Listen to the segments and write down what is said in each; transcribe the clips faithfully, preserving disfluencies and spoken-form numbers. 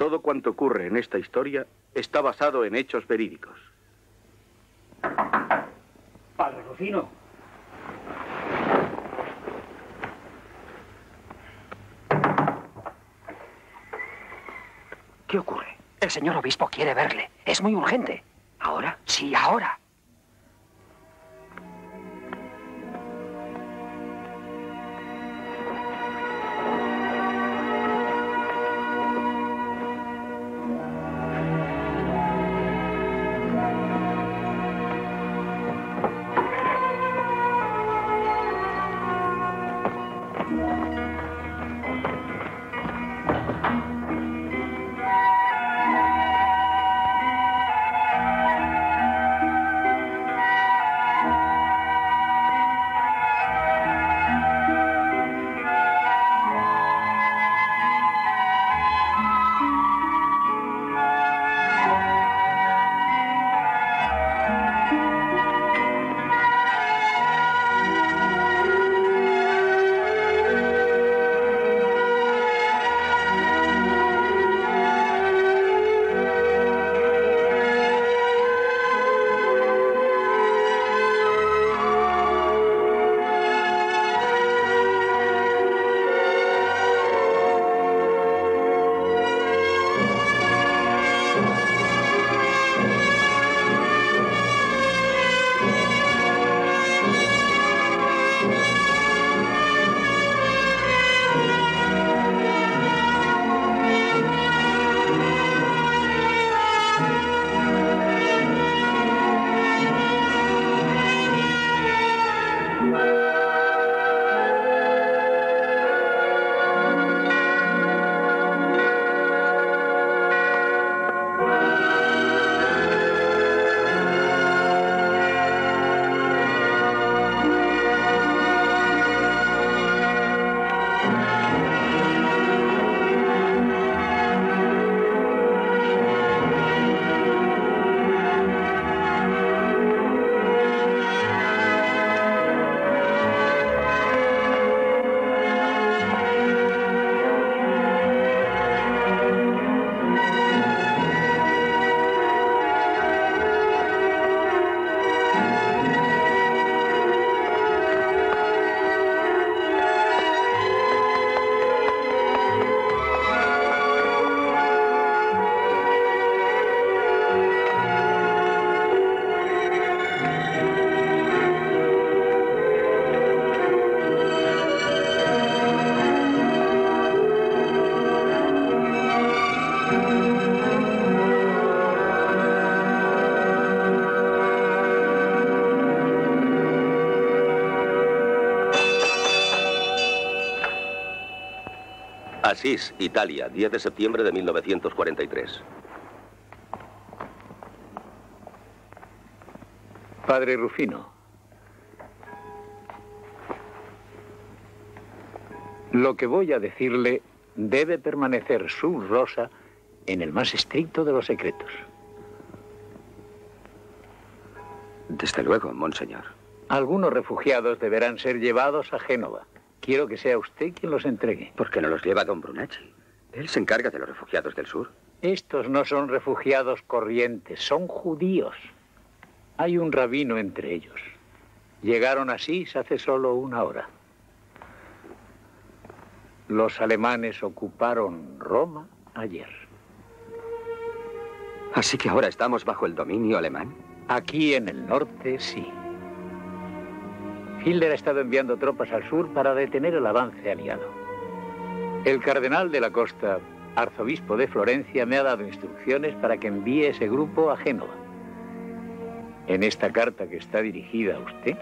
Todo cuanto ocurre en esta historia está basado en hechos verídicos. Padre Rufino. ¿Qué ocurre? El señor obispo quiere verle. Es muy urgente. ¿Ahora? Sí, ahora. Asís, Italia, diez de septiembre de mil novecientos cuarenta y tres. Padre Rufino, lo que voy a decirle debe permanecer sub rosa en el más estricto de los secretos. Desde luego, monseñor. Algunos refugiados deberán ser llevados a Génova. Quiero que sea usted quien los entregue. ¿Por qué no los lleva don Brunacci? Él se encarga de los refugiados del sur. Estos no son refugiados corrientes, son judíos. Hay un rabino entre ellos. Llegaron a Asís hace solo una hora. Los alemanes ocuparon Roma ayer. ¿Así que ahora estamos bajo el dominio alemán? Aquí en el norte, sí. Hitler ha estado enviando tropas al sur para detener el avance aliado. El cardenal de la Costa, arzobispo de Florencia, me ha dado instrucciones para que envíe ese grupo a Génova. En esta carta que está dirigida a usted,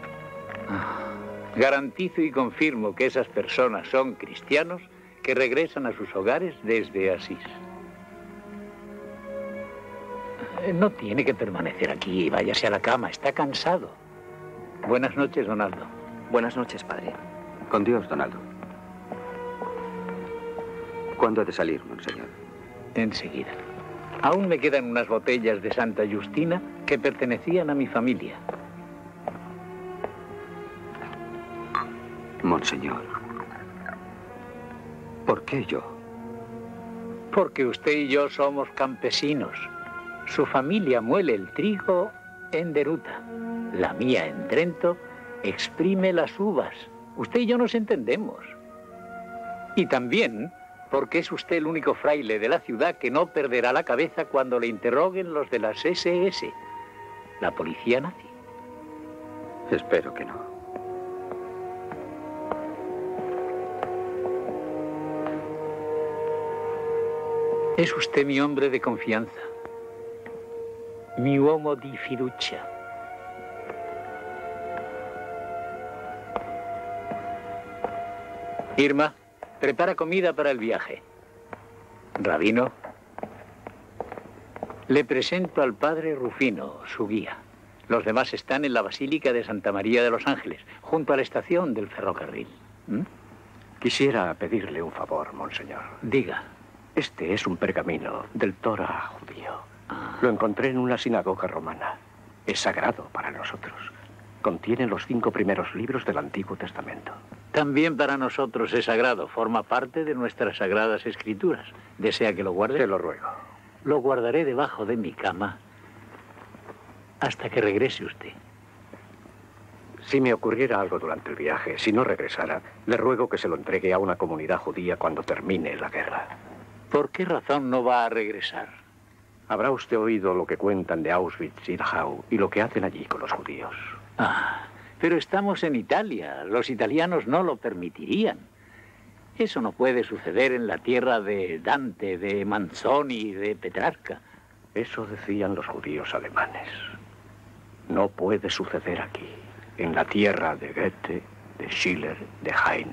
garantizo y confirmo que esas personas son cristianos que regresan a sus hogares desde Asís. No tiene que permanecer aquí, váyase a la cama, está cansado. Buenas noches, Donaldo. Buenas noches, padre. Con Dios, Donaldo. ¿Cuándo ha de salir, monseñor? Enseguida. Aún me quedan unas botellas de Santa Justina que pertenecían a mi familia. Monseñor, ¿por qué yo? Porque usted y yo somos campesinos. Su familia muele el trigo en Deruta. La mía en Trento exprime las uvas. Usted y yo nos entendemos. Y también porque es usted el único fraile de la ciudad que no perderá la cabeza cuando le interroguen los de las ese ese, la policía nazi. Espero que no. Es usted mi hombre de confianza. Mi uomo di fiducia. Irma, prepara comida para el viaje. Rabino, le presento al padre Rufino, su guía. Los demás están en la Basílica de Santa María de los Ángeles, junto a la estación del ferrocarril. ¿Mm? Quisiera pedirle un favor, monseñor. Diga. Este es un pergamino del Torah judío. Ah. Lo encontré en una sinagoga romana. Es sagrado para nosotros. Contiene los cinco primeros libros del Antiguo Testamento. También para nosotros es sagrado. Forma parte de nuestras sagradas escrituras. ¿Desea que lo guarde? Te lo ruego. Lo guardaré debajo de mi cama hasta que regrese usted. Si me ocurriera algo durante el viaje, si no regresara, le ruego que se lo entregue a una comunidad judía cuando termine la guerra. ¿Por qué razón no va a regresar? Habrá usted oído lo que cuentan de Auschwitz y Dachau y lo que hacen allí con los judíos. Ah, pero estamos en Italia. Los italianos no lo permitirían. Eso no puede suceder en la tierra de Dante, de Manzoni, de Petrarca. Eso decían los judíos alemanes. No puede suceder aquí, en la tierra de Goethe, de Schiller, de Heine.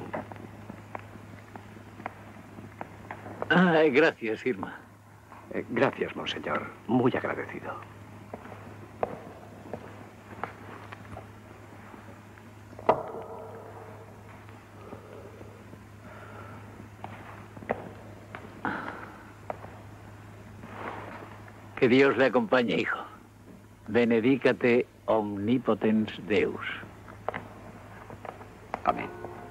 Ah, gracias, Irma. Eh, gracias, monseñor. Muy agradecido. Que Dios le acompañe, hijo. Benedicate omnipotens Deus. Amén.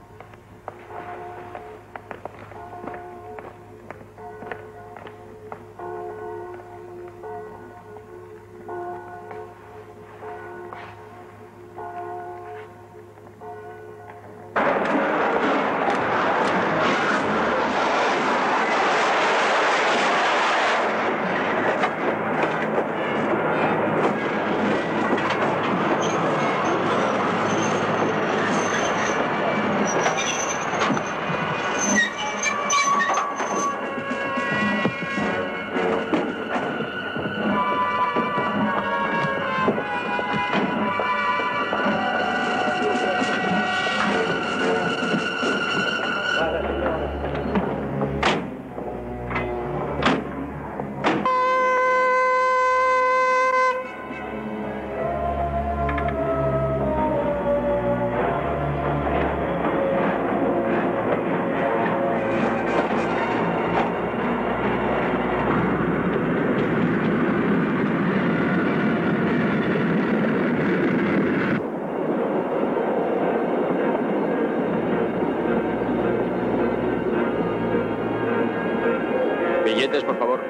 Billetes, por favor.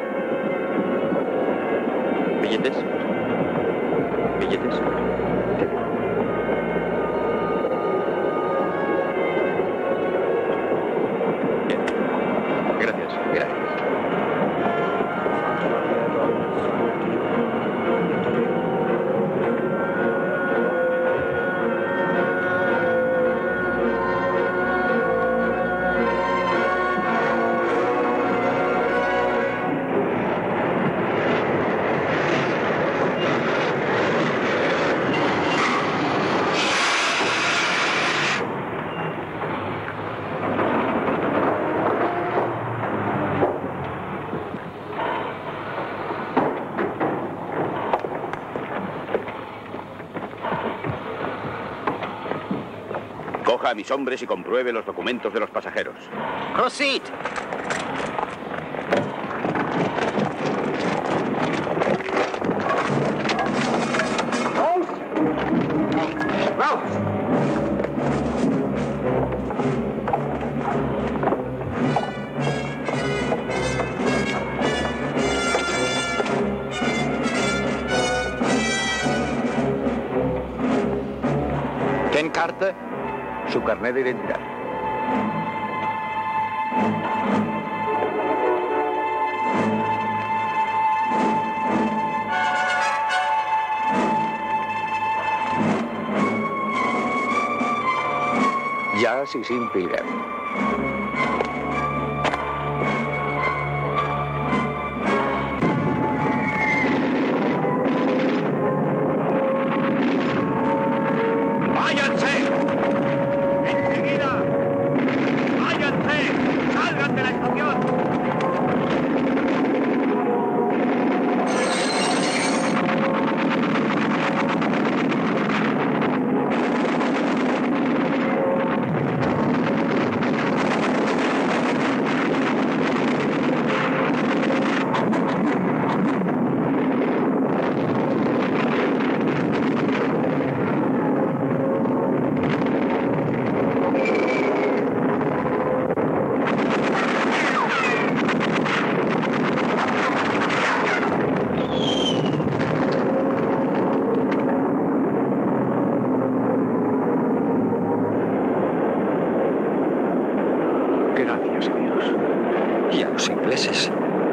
Billetes. Billetes. Bien. Gracias. Gracias. Coja a mis hombres y compruebe los documentos de los pasajeros. Proceed. carta, su carnet de identidad. Ya, sí, sin pila. Gracias a Dios. Y a los ingleses.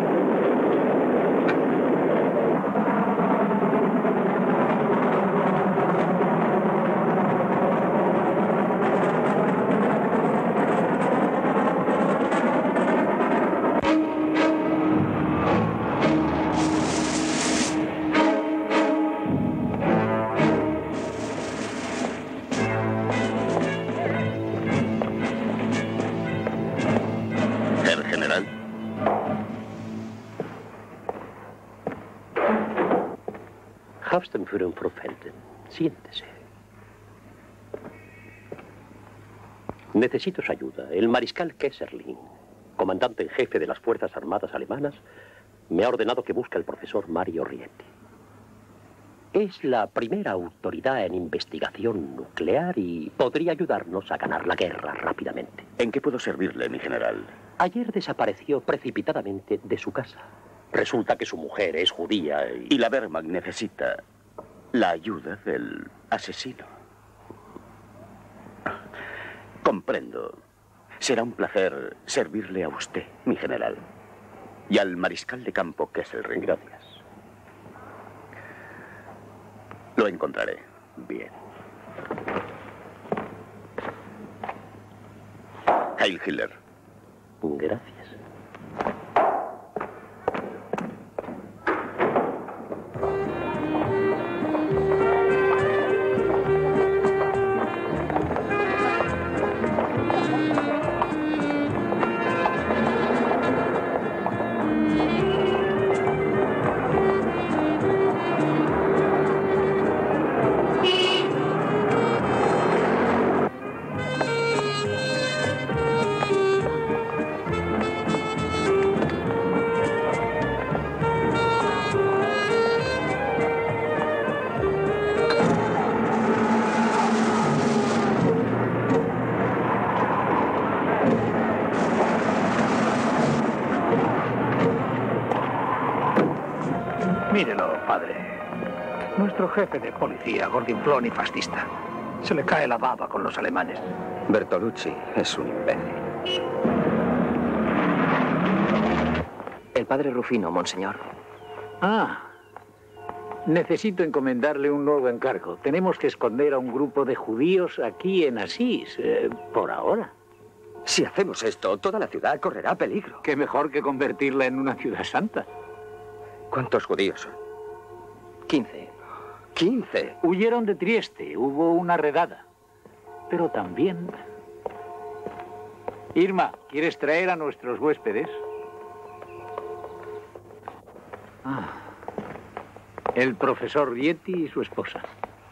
Hauptsturmführung Profelden. Siéntese. Necesito su ayuda. El mariscal Kesserling, comandante en jefe de las Fuerzas Armadas alemanas, me ha ordenado que busque al profesor Mario Rietti. Es la primera autoridad en investigación nuclear y podría ayudarnos a ganar la guerra rápidamente. ¿En qué puedo servirle, mi general? Ayer desapareció precipitadamente de su casa. Resulta que su mujer es judía y... Y la Wehrmacht necesita la ayuda del asesino. Comprendo. Será un placer servirle a usted, mi general. Y al mariscal de campo Kesselring. Gracias. Lo encontraré. Bien. Heil Hitler. Gracias. Mírelo, padre. Nuestro jefe de policía, gordinflón y fascista. Se le cae la baba con los alemanes. Bertolucci es un imbécil. El padre Rufino, monseñor. Ah, necesito encomendarle un nuevo encargo. Tenemos que esconder a un grupo de judíos aquí en Asís, eh, por ahora. Si hacemos esto, toda la ciudad correrá peligro. Qué mejor que convertirla en una ciudad santa. ¿Cuántos judíos son? Quince. Quince. Huyeron de Trieste, hubo una redada. Pero también... Irma, ¿quieres traer a nuestros huéspedes? Ah, el profesor Rietti y su esposa.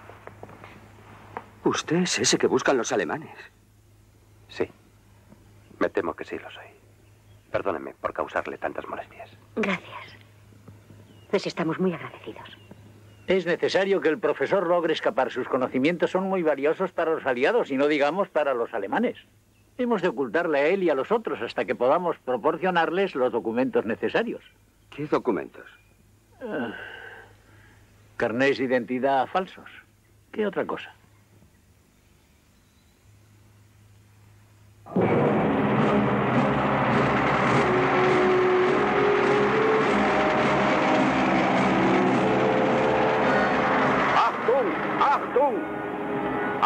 Usted es ese que buscan los alemanes. Sí. Me temo que sí lo soy. Perdóneme por causarle tantas molestias. Gracias. Les estamos muy agradecidos. Es necesario que el profesor logre escapar. Sus conocimientos son muy valiosos para los aliados y no digamos para los alemanes. Hemos de ocultarle a él y a los otros hasta que podamos proporcionarles los documentos necesarios. ¿Qué documentos? Uh, carnés de identidad falsos. ¿Qué otra cosa?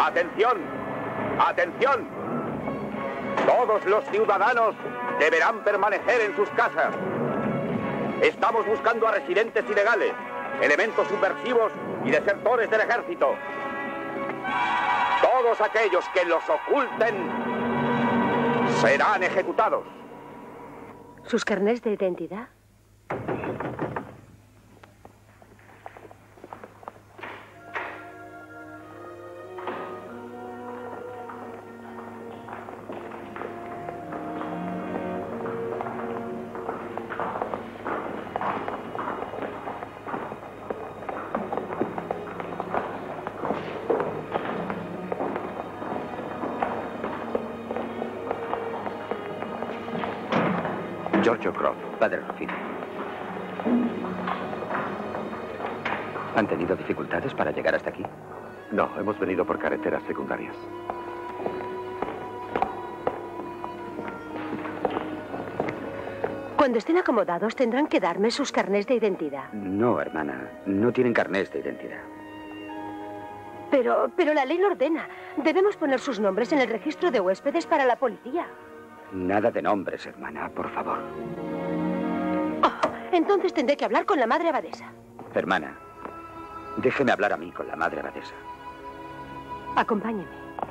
¡Atención! ¡Atención! Todos los ciudadanos deberán permanecer en sus casas. Estamos buscando a residentes ilegales, elementos subversivos y desertores del ejército. Todos aquellos que los oculten serán ejecutados. ¿Sus carnés de identidad? Giorgio Croft, padre Rufino. ¿Han tenido dificultades para llegar hasta aquí? No, hemos venido por carreteras secundarias. Cuando estén acomodados tendrán que darme sus carnés de identidad. No, hermana. No tienen carnés de identidad. Pero, pero la ley lo ordena. Debemos poner sus nombres en el registro de huéspedes para la policía. Nada de nombres, hermana, por favor. Oh, entonces tendré que hablar con la madre abadesa. Hermana, déjeme hablar a mí con la madre abadesa. Acompáñeme.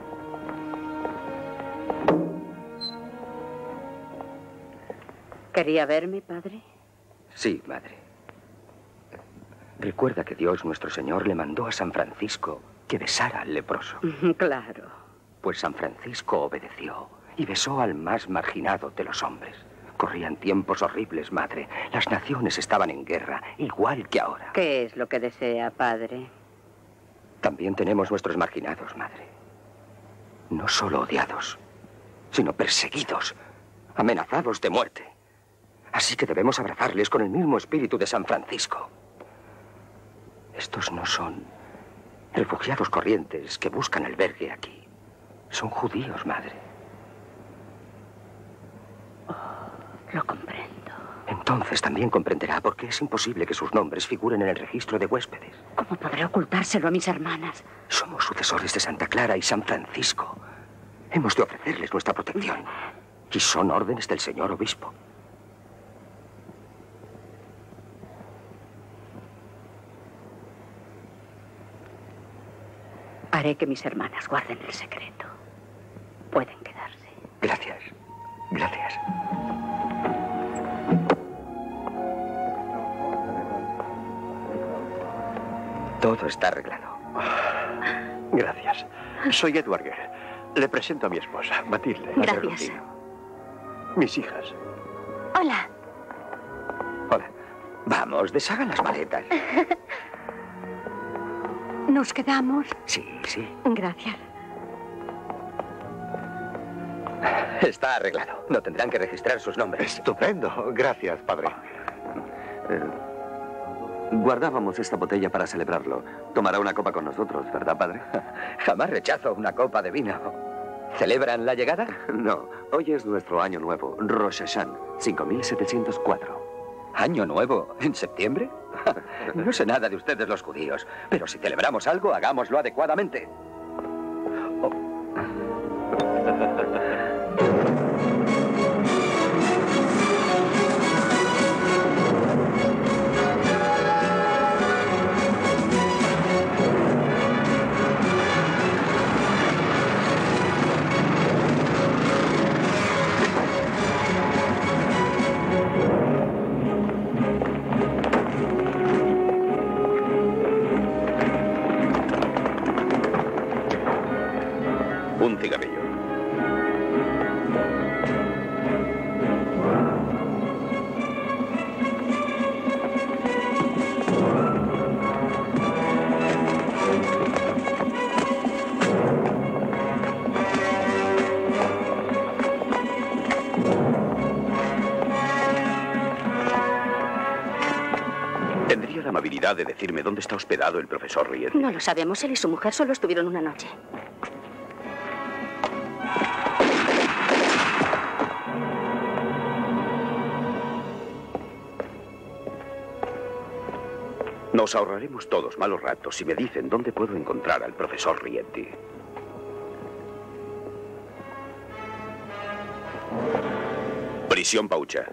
¿Quería verme, padre? Sí, madre. Recuerda que Dios nuestro Señor le mandó a San Francisco que besara al leproso. Claro. Pues San Francisco obedeció y besó al más marginado de los hombres. Corrían tiempos horribles, madre. Las naciones estaban en guerra, igual que ahora. ¿Qué es lo que desea, padre? También tenemos nuestros marginados, madre. No solo odiados, sino perseguidos, amenazados de muerte. Así que debemos abrazarles con el mismo espíritu de San Francisco. Estos no son refugiados corrientes que buscan albergue aquí. Son judíos, madre. Lo comprendo. Entonces también comprenderá por qué es imposible que sus nombres figuren en el registro de huéspedes. ¿Cómo podré ocultárselo a mis hermanas? Somos sucesores de Santa Clara y San Francisco. Hemos de ofrecerles nuestra protección. Y son órdenes del señor obispo. Haré que mis hermanas guarden el secreto. Pueden quedarse. Gracias. Gracias. Todo está arreglado. Gracias. Soy Edward Gere. Le presento a mi esposa, Matilde. Gracias. Mis hijas. Hola. Hola. Vamos, deshagan las maletas. ¿Nos quedamos? Sí, sí. Gracias. Está arreglado. No tendrán que registrar sus nombres. Estupendo. Gracias, padre. Eh, guardábamos esta botella para celebrarlo. Tomará una copa con nosotros, ¿verdad, padre? Jamás rechazo una copa de vino. ¿Celebran la llegada? No. Hoy es nuestro año nuevo, Rosh Hashanah, cinco mil setecientos cuatro. ¿Año nuevo? ¿En septiembre? No sé nada de ustedes los judíos, pero si celebramos algo, hagámoslo adecuadamente. Oh. Un cigarrillo. ¿Tendría la amabilidad de decirme dónde está hospedado el profesor Rietti? No lo sabemos. Él y su mujer solo estuvieron una noche. Nos ahorraremos todos malos ratos si me dicen dónde puedo encontrar al profesor Rietti. Misión Paucha.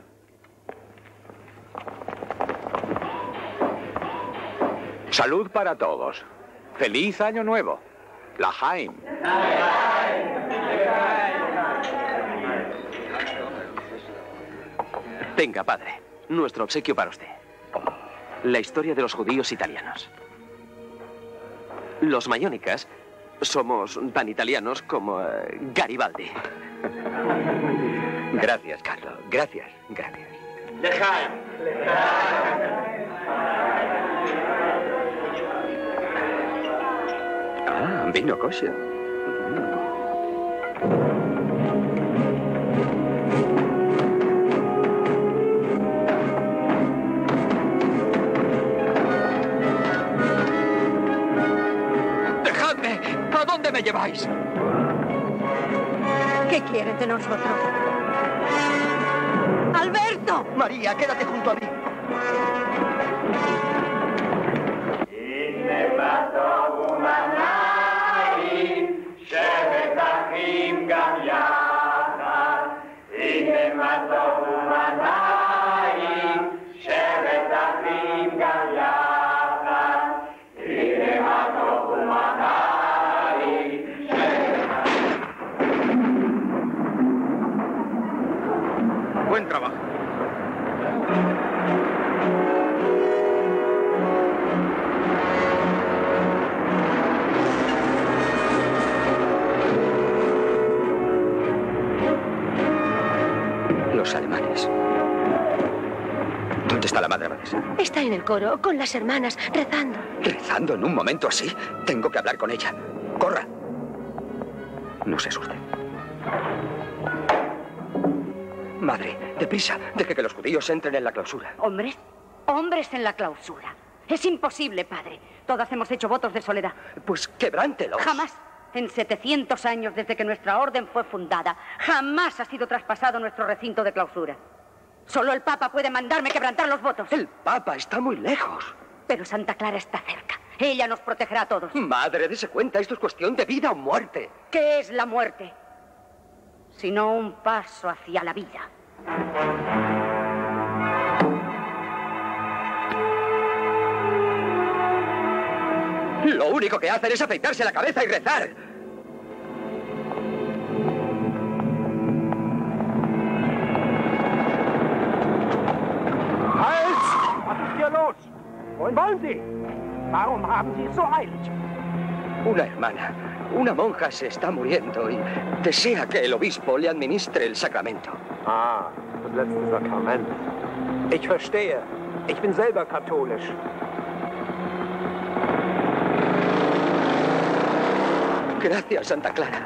Salud para todos. ¡Feliz Año Nuevo! L'Haim. Tenga, padre. Nuestro obsequio para usted. La historia de los judíos italianos. Los mayónicas somos tan italianos como eh, Garibaldi. Gracias, Carlo. Gracias, gracias. L'Haim. Ah, vino kosher. ¡Dejadme! ¿A dónde me lleváis? ¿Qué quieren de nosotros? ¡Alberto! María, quédate junto a mí. Buen trabajo. Los alemanes. ¿Dónde está la madre abadesa? Está en el coro, con las hermanas, rezando. ¿Rezando en un momento así? Tengo que hablar con ella. ¡Corra! No se asuste. Madre, deprisa, deje que los judíos entren en la clausura. ¿Hombres? Hombres en la clausura. Es imposible, padre. Todas hemos hecho votos de soledad. Pues quebrántelos. Jamás. En setecientos años desde que nuestra orden fue fundada, jamás ha sido traspasado nuestro recinto de clausura. Solo el Papa puede mandarme quebrantar los votos. El Papa está muy lejos. Pero Santa Clara está cerca. Ella nos protegerá a todos. Madre, dése cuenta, esto es cuestión de vida o muerte. ¿Qué es la muerte? Sino un paso hacia la vida. Lo único que hacen es afeitarse la cabeza y rezar. Halt! Was ist hier los? Wohin wollen Sie? Warum haben Sie es so eilig? Una hermana, una monja se está muriendo y desea que el obispo le administre el sacramento. Ah, das letzte Sakrament. Ich verstehe. Ich bin selber katholisch. Gracias, Santa Clara.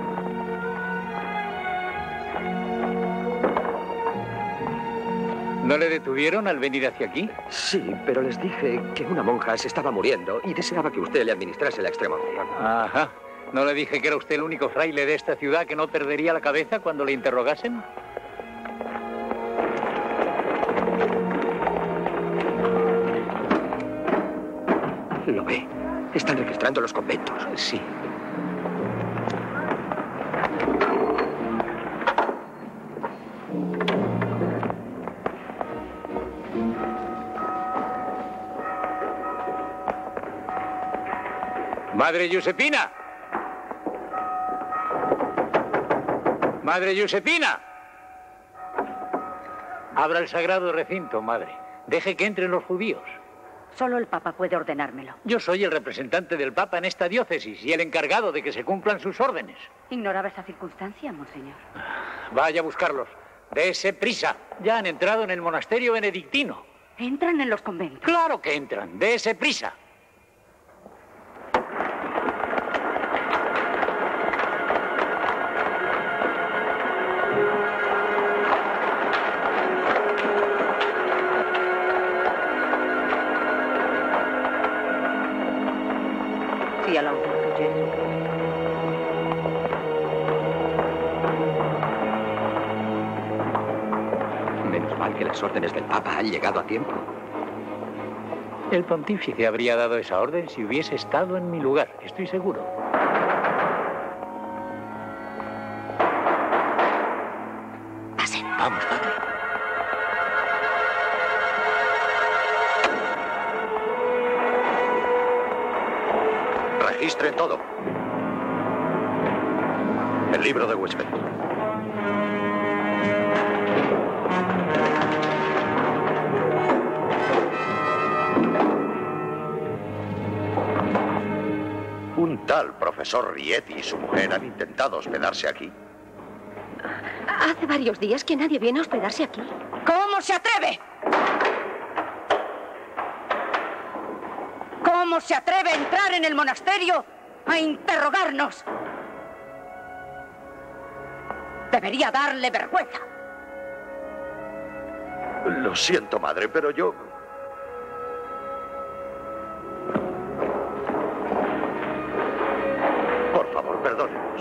¿No le detuvieron al venir hacia aquí? Sí, pero les dije que una monja se estaba muriendo y deseaba que usted le administrase la extremaunción. Ajá. ¿No le dije que era usted el único fraile de esta ciudad que no perdería la cabeza cuando le interrogasen? Lo ve. Están registrando los conventos. Sí. Madre Giuseppina. Madre Giuseppina. Abra el sagrado recinto, madre. Deje que entren los judíos. Solo el Papa puede ordenármelo. Yo soy el representante del Papa en esta diócesis y el encargado de que se cumplan sus órdenes. Ignoraba esa circunstancia, monseñor. Vaya a buscarlos. Dese prisa. Ya han entrado en el monasterio benedictino. ¿Entran en los conventos? Claro que entran. Dese prisa. Sí, a la otra. Menos mal que las órdenes del Papa han llegado a tiempo. El pontífice habría dado esa orden si hubiese estado en mi lugar, estoy seguro. Pasen. Vamos, padre. Registren todo. El libro de huéspedes. Un tal profesor Rieti y su mujer han intentado hospedarse aquí. Hace varios días que nadie viene a hospedarse aquí. ¿Cómo se atreve? ¿Cómo se atreve a entrar en el monasterio a interrogarnos? Debería darle vergüenza. Lo siento, madre, pero yo... Por favor, perdónenos.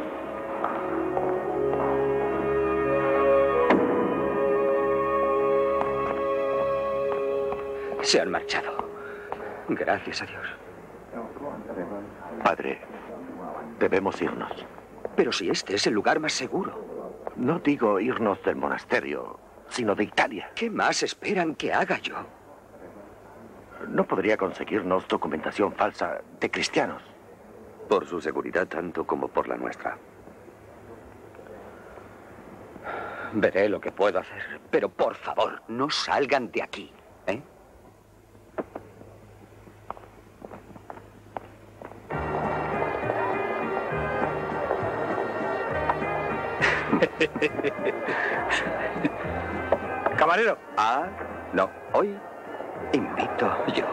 Se han marchado. Gracias a Dios. Padre, debemos irnos. Pero si este es el lugar más seguro. No digo irnos del monasterio, sino de Italia. ¿Qué más esperan que haga yo? ¿No podría conseguirnos documentación falsa de cristianos? Por su seguridad tanto como por la nuestra. Veré lo que puedo hacer. Pero por favor, no salgan de aquí, ¿eh? Camarero. Ah, no. Hoy invito yo.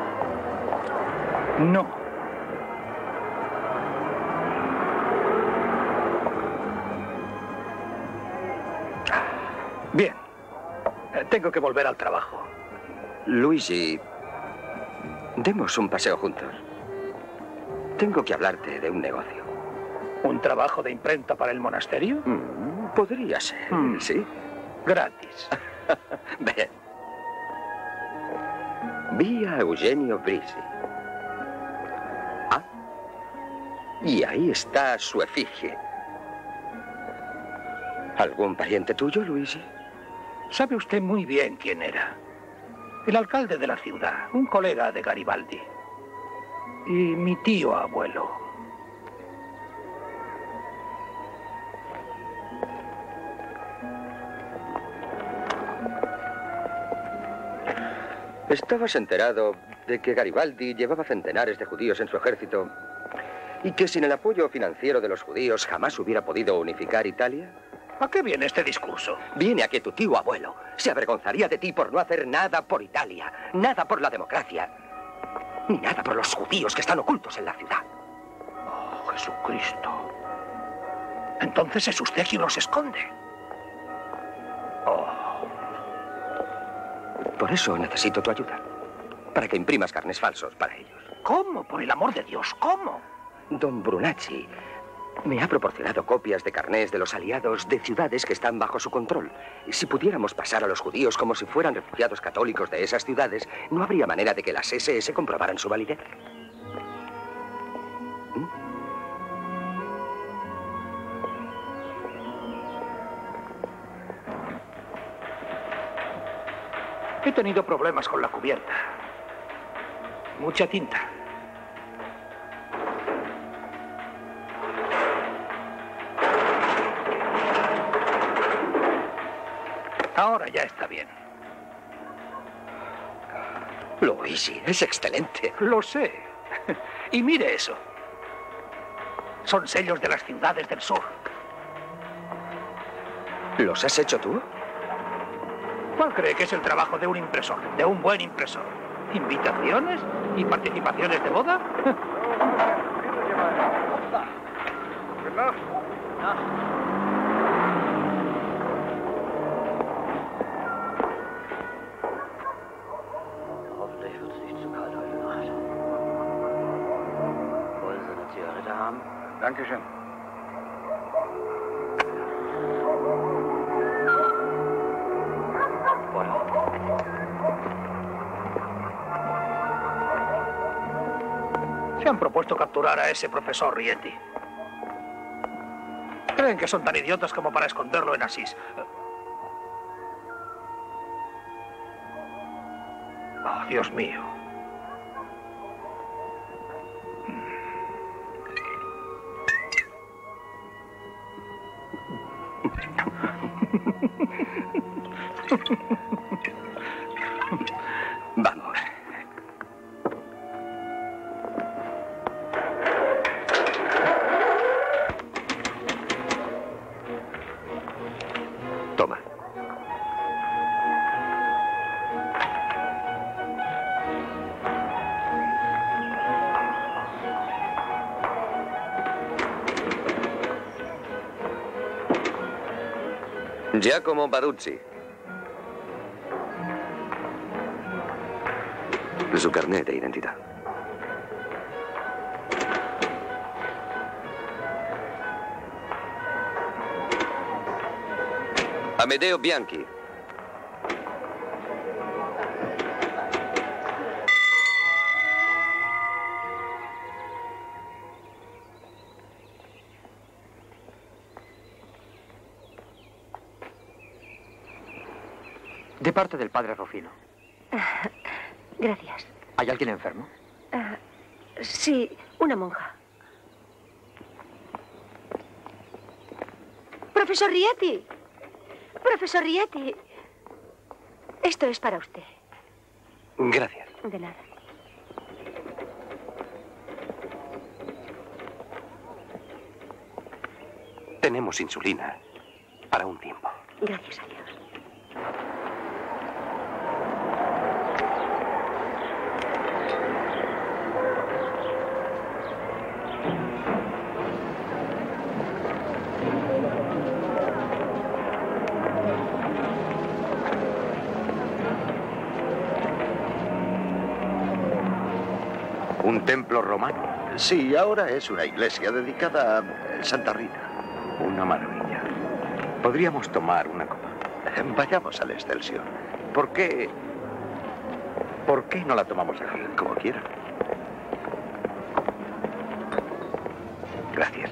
No. Bien. Eh, Tengo que volver al trabajo. Luigi, demos un paseo juntos. Tengo que hablarte de un negocio. ¿Un trabajo de imprenta para el monasterio? Mm, podría ser, Mm. sí. Gratis. Ven. Vi a Eugenio Brisi. Ah. Y ahí está su efigie. ¿Algún pariente tuyo, Luigi? Sabe usted muy bien quién era. El alcalde de la ciudad, un colega de Garibaldi. Y mi tío abuelo. ¿Estabas enterado de que Garibaldi llevaba centenares de judíos en su ejército y que sin el apoyo financiero de los judíos jamás hubiera podido unificar Italia? ¿A qué viene este discurso? Viene a que tu tío abuelo se avergonzaría de ti por no hacer nada por Italia, nada por la democracia, ni nada por los judíos que están ocultos en la ciudad. Oh, Jesucristo. Entonces es usted quien los esconde. Oh. Por eso necesito tu ayuda, para que imprimas carnes falsos para ellos. ¿Cómo? Por el amor de Dios, ¿cómo? Don Brunacci me ha proporcionado copias de carnés de los aliados de ciudades que están bajo su control. Si pudiéramos pasar a los judíos como si fueran refugiados católicos de esas ciudades, no habría manera de que las ese ese comprobaran su validez. ¿Mm? He tenido problemas con la cubierta. Mucha tinta. Ahora ya está bien. Luigi, es excelente. Lo sé. Y mire eso. Son sellos de las ciudades del sur. ¿Los has hecho tú? ¿Cuál cree que es el trabajo de un impresor? De un buen impresor. ¿Invitaciones y participaciones de boda? Hoffentlich wird es nicht zu kalt heute Nacht. Wollen Sie eine Zigarette haben? Dankeschön. Se han propuesto capturar a ese profesor Rieti. Creen que son tan idiotas como para esconderlo en Asís. Oh, Dios mío. Vamos. Toma. Giacomo Baruzzi. Su carnet de identidad. Amedeo Bianchi. De parte del padre Rufino. Gracias. ¿Hay alguien enfermo? Ah, sí, una monja. Profesor Rieti. Profesor Rieti. Esto es para usted. Gracias. De nada. Tenemos insulina para un tiempo. Gracias a Dios. ¿Un templo romano? Sí, ahora es una iglesia dedicada a Santa Rita. Una maravilla. Podríamos tomar una copa. Vayamos al Excelsior. ¿Por qué? ¿Por qué no la tomamos aquí? Como quiera. Gracias.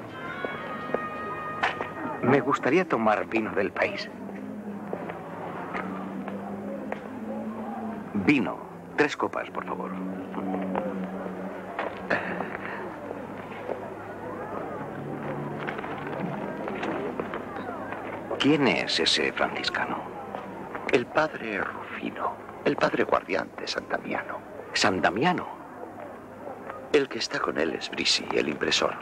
Me gustaría tomar vino del país. Vino. Tres copas, por favor. ¿Quién es ese franciscano? El padre Rufino, el padre guardián de San Damiano. ¿San Damiano? El que está con él es Brisi, el impresor.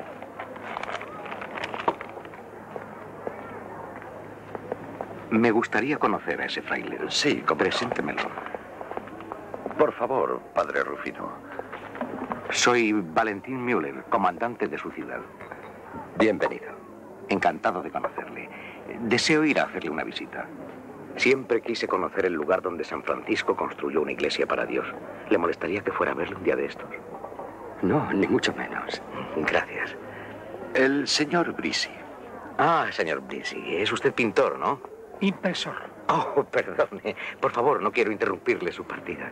Me gustaría conocer a ese fraile. Sí, como preséntemelo. Por favor, padre Rufino. Soy Valentín Müller, comandante de su ciudad. Bienvenido. Encantado de conocerle. Deseo ir a hacerle una visita. Siempre quise conocer el lugar donde San Francisco construyó una iglesia para Dios. ¿Le molestaría que fuera a verle un día de estos? No, ni mucho menos. Gracias. El señor Brisi. Ah, señor Brisi, es usted pintor, ¿no? Impresor. Oh, perdone. Por favor, no quiero interrumpirle su partida.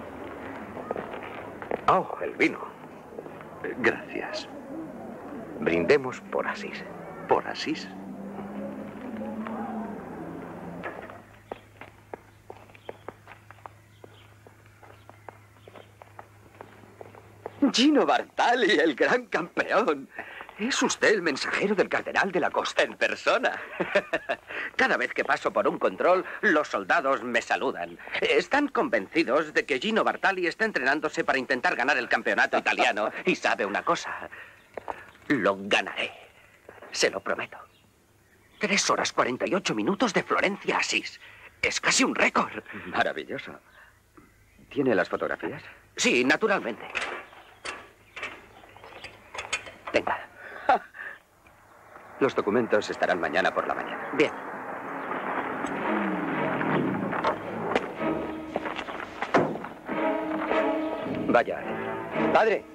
Oh, el vino. Gracias. Brindemos por Asís. ¿Por Asís? Gino Bartali, el gran campeón. ¿Es usted el mensajero del cardenal de la Costa? En persona. Cada vez que paso por un control, los soldados me saludan. Están convencidos de que Gino Bartali está entrenándose para intentar ganar el campeonato italiano. Y sabe una cosa, lo ganaré. Se lo prometo. Tres horas cuarenta y ocho minutos de Florencia a Asís. Es casi un récord. Maravilloso. ¿Tiene las fotografías? Sí, naturalmente. Venga. Los documentos estarán mañana por la mañana. Bien. Vaya. Padre.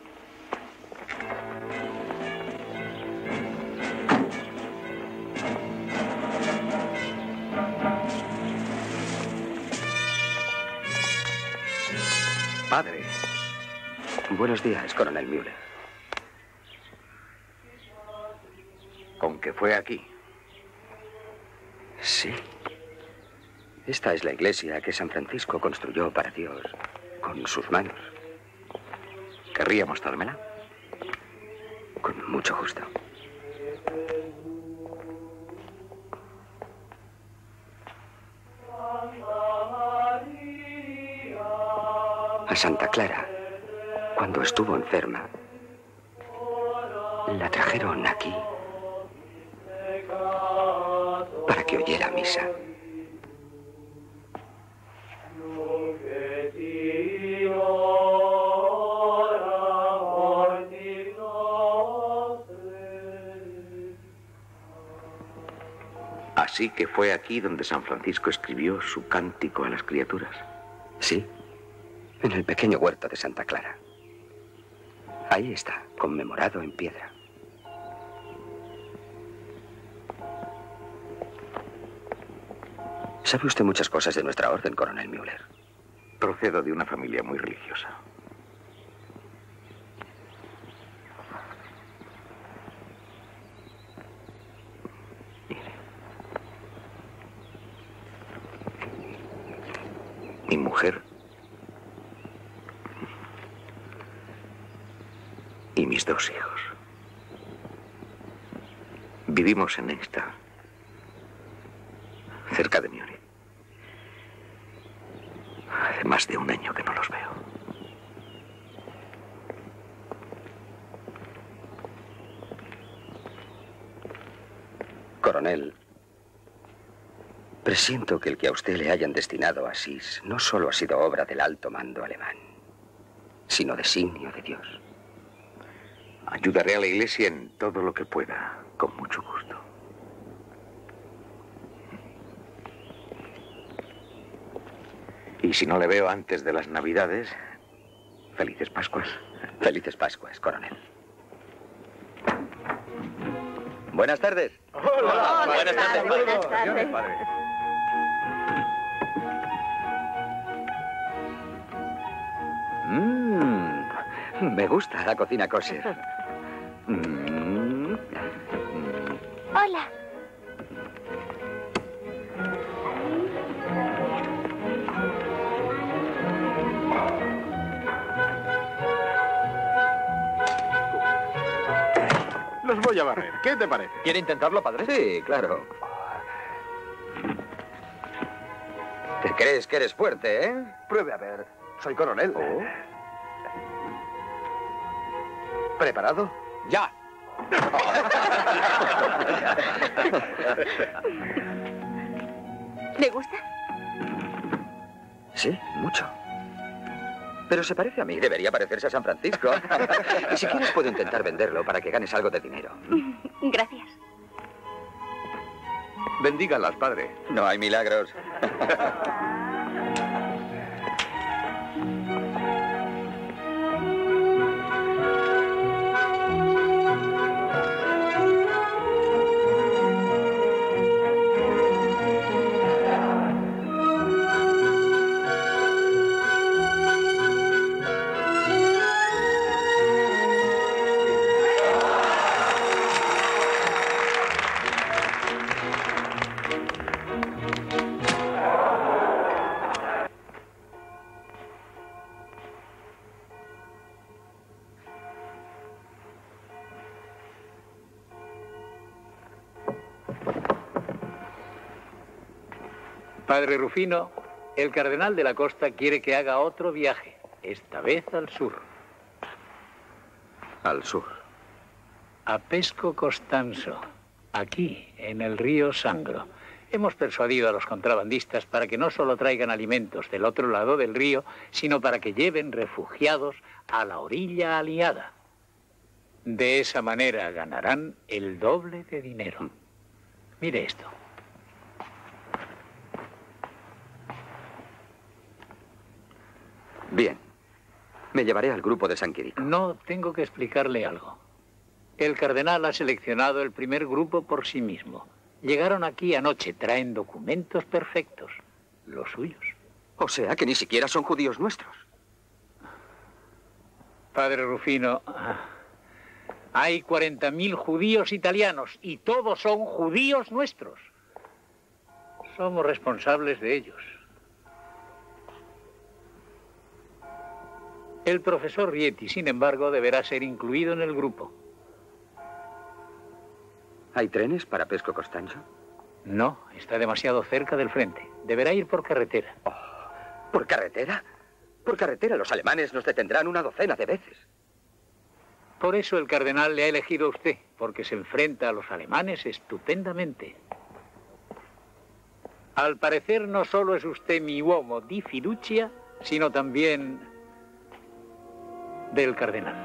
Padre. Buenos días, coronel Müller. ¿Con qué fue aquí? Sí. Esta es la iglesia que San Francisco construyó para Dios con sus manos. ¿Querría mostrármela? Con mucho gusto. A Santa Clara, cuando estuvo enferma, la trajeron aquí para que oyera misa. Así que fue aquí donde San Francisco escribió su cántico a las criaturas. Sí, en el pequeño huerto de Santa Clara. Ahí está, conmemorado en piedra. ¿Sabe usted muchas cosas de nuestra orden, coronel Müller? Procedo de una familia muy religiosa. Mi mujer y mis dos hijos. Vivimos en Engstad, cerca de Múnich. Hace más de un año que no los veo. Coronel, presiento que el que a usted le hayan destinado a Asís no solo ha sido obra del alto mando alemán, sino designio de Dios. Ayudaré a la Iglesia en todo lo que pueda, con mucho gusto. Y si no le veo antes de las Navidades, felices Pascuas. Felices Pascuas, coronel. Buenas tardes. Hola. Hola. Buenas tardes, padre. Buenas tardes. Padre. Mm, me gusta la cocina kosher. Mm. Hola. Los voy a barrer. ¿Qué te parece? ¿Quiere intentarlo, padre? Sí, claro. ¿Te crees que eres fuerte, eh? Pruebe a ver. Soy coronel. Oh. ¿Preparado? ¡Ya! ¿Le gusta? Sí, mucho. Pero se parece a mí. Debería parecerse a San Francisco. Y si quieres puedo intentar venderlo para que ganes algo de dinero. Gracias. Bendígalas, padre. No hay milagros. Padre Rufino, el cardenal de la Costa quiere que haga otro viaje, esta vez al sur. Al sur. A Pesco Costanzo, aquí, en el río Sangro. Hemos persuadido a los contrabandistas para que no solo traigan alimentos del otro lado del río, sino para que lleven refugiados a la orilla aliada. De esa manera ganarán el doble de dinero. Mire esto. Bien. Me llevaré al grupo de San Quirico. No, tengo que explicarle algo. El cardenal ha seleccionado el primer grupo por sí mismo. Llegaron aquí anoche, traen documentos perfectos, los suyos. O sea, que ni siquiera son judíos nuestros. Padre Rufino, hay cuarenta mil judíos italianos y todos son judíos nuestros. Somos responsables de ellos. El profesor Rieti, sin embargo, deberá ser incluido en el grupo. ¿Hay trenes para Pesco Costanzo? No, está demasiado cerca del frente. Deberá ir por carretera. Oh, ¿por carretera? Por carretera los alemanes nos detendrán una docena de veces. Por eso el cardenal le ha elegido a usted, porque se enfrenta a los alemanes estupendamente. Al parecer no solo es usted mi uomo di fiducia, sino también del cardenal.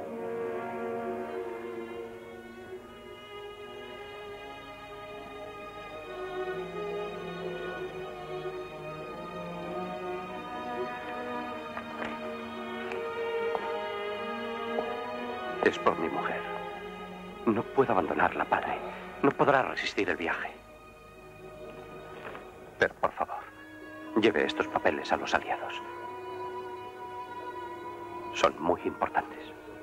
Es por mi mujer. No puedo abandonarla, padre. No podrá resistir el viaje. Pero, por favor, lleve estos papeles a los aliados. Son muy importantes.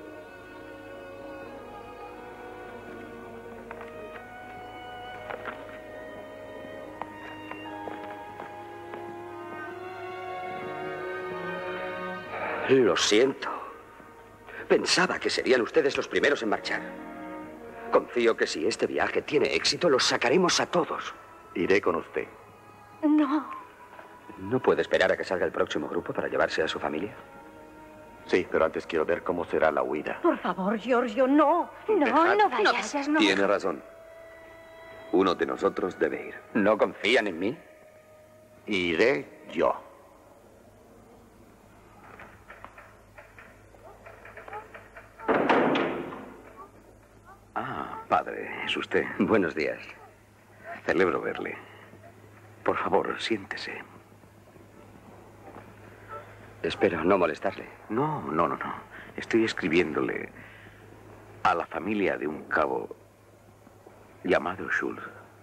Lo siento. Pensaba que serían ustedes los primeros en marchar. Confío que si este viaje tiene éxito, los sacaremos a todos. Iré con usted. No. ¿No puede esperar a que salga el próximo grupo para llevarse a su familia? Sí, pero antes quiero ver cómo será la huida. Por favor, Giorgio, no. No, Dejad- no vayas. No. Tiene razón. Uno de nosotros debe ir. ¿No confían en mí? Iré yo. Ah, padre, es usted. Buenos días. Celebro verle. Por favor, siéntese. Espero no molestarle. No, no, no, no. Estoy escribiéndole a la familia de un cabo llamado Schulz.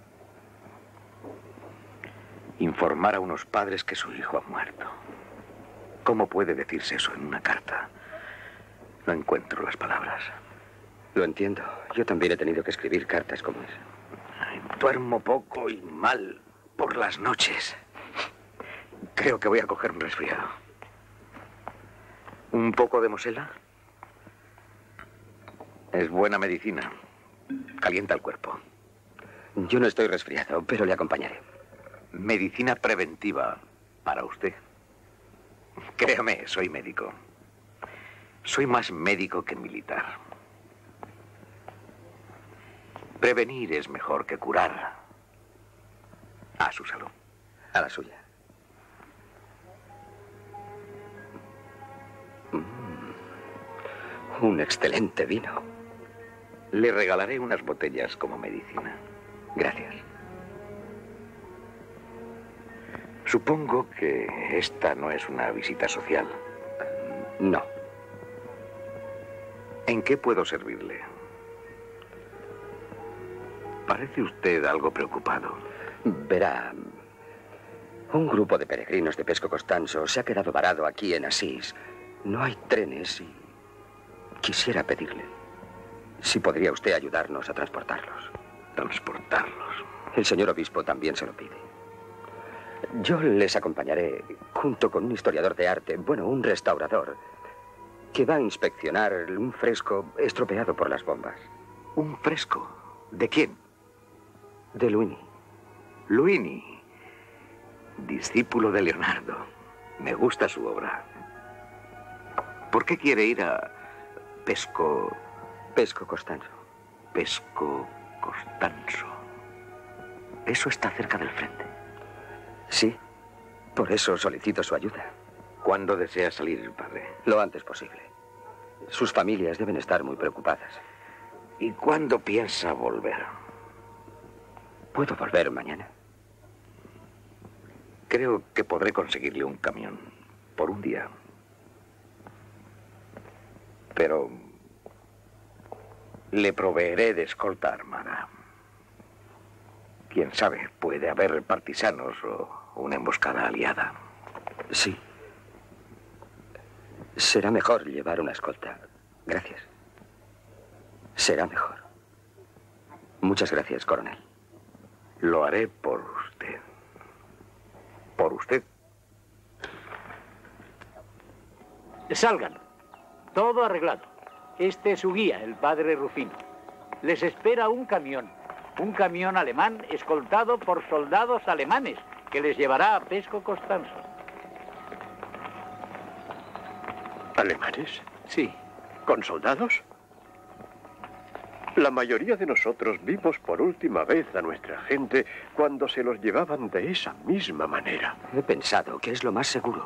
Informar a unos padres que su hijo ha muerto. ¿Cómo puede decirse eso en una carta? No encuentro las palabras. Lo entiendo. Yo también he tenido que escribir cartas como esa. Ay, duermo poco y mal por las noches. Creo que voy a coger un resfriado. ¿Un poco de mosela? Es buena medicina. Calienta el cuerpo. Yo no estoy resfriado, pero le acompañaré. Medicina preventiva para usted. Créame, soy médico. Soy más médico que militar. Prevenir es mejor que curar. A su salud. A la suya. Mm. Un excelente vino. Le regalaré unas botellas como medicina. Gracias. Supongo que esta no es una visita social. No. ¿En qué puedo servirle? Parece usted algo preocupado. Verá, un grupo de peregrinos de Pesco Costanzo se ha quedado varado aquí en Asís. No hay trenes y quisiera pedirle si podría usted ayudarnos a transportarlos. ¿Transportarlos? El señor obispo también se lo pide. Yo les acompañaré junto con un historiador de arte, bueno, un restaurador, que va a inspeccionar un fresco estropeado por las bombas. ¿Un fresco? ¿De quién? De Luini. Luini, discípulo de Leonardo. Me gusta su obra. ¿Por qué quiere ir a Pesco... Pesco Costanzo. Pesco Costanzo. Eso está cerca del frente. Sí, por eso solicito su ayuda. ¿Cuándo desea salir, padre? Lo antes posible. Sus familias deben estar muy preocupadas. ¿Y cuándo piensa volver? ¿Puedo volver mañana? Creo que podré conseguirle un camión por un día. Pero le proveeré de escolta armada. Quién sabe, puede haber partisanos o una emboscada aliada. Sí. Será mejor llevar una escolta. Gracias. Será mejor. Muchas gracias, coronel. Lo haré por usted. Por usted. Salgan. Todo arreglado. Este es su guía, el padre Rufino. Les espera un camión. Un camión alemán escoltado por soldados alemanes que les llevará a Pesco Costanzo. ¿Alemanes? Sí. ¿Con soldados? La mayoría de nosotros vimos por última vez a nuestra gente cuando se los llevaban de esa misma manera. He pensado que es lo más seguro.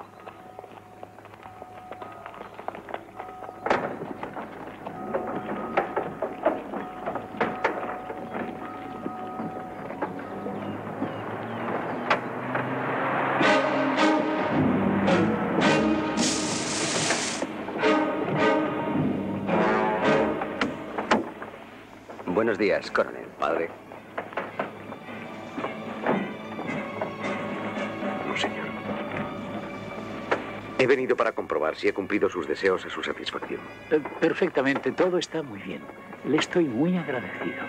Buenos días, coronel. Padre. No, señor. He venido para comprobar si he cumplido sus deseos a su satisfacción. Eh, perfectamente, todo está muy bien. Le estoy muy agradecido.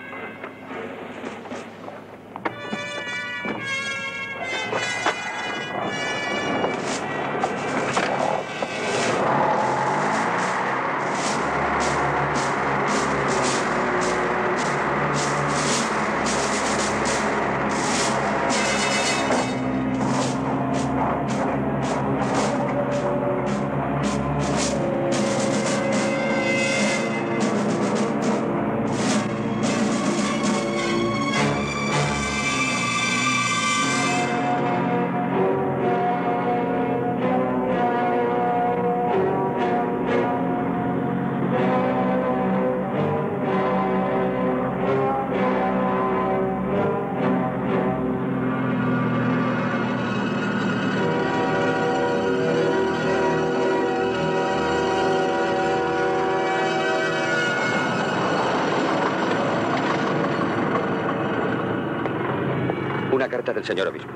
Una carta del señor obispo.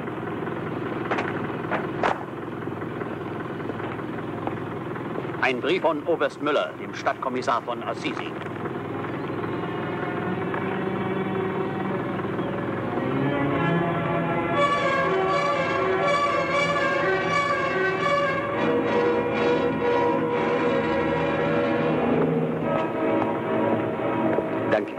Ein Brief von Oberst Müller, dem Stadtkommissar von Assisi. Danke.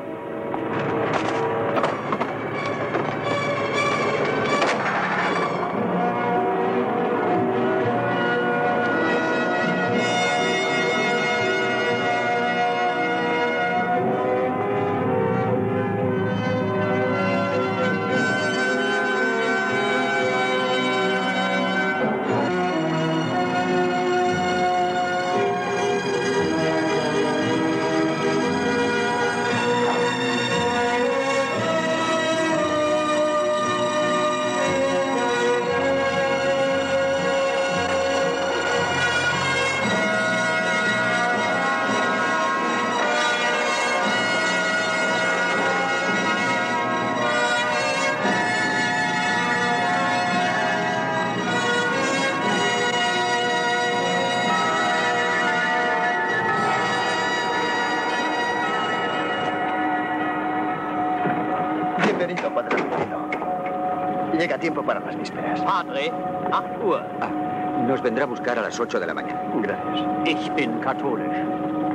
Bienvenido, padre Rufino. Llega a tiempo para las vísperas. Padre, acht Uhr. Ah, nos vendrá a buscar a las ocho de la mañana. Gracias. Ich bin katholisch.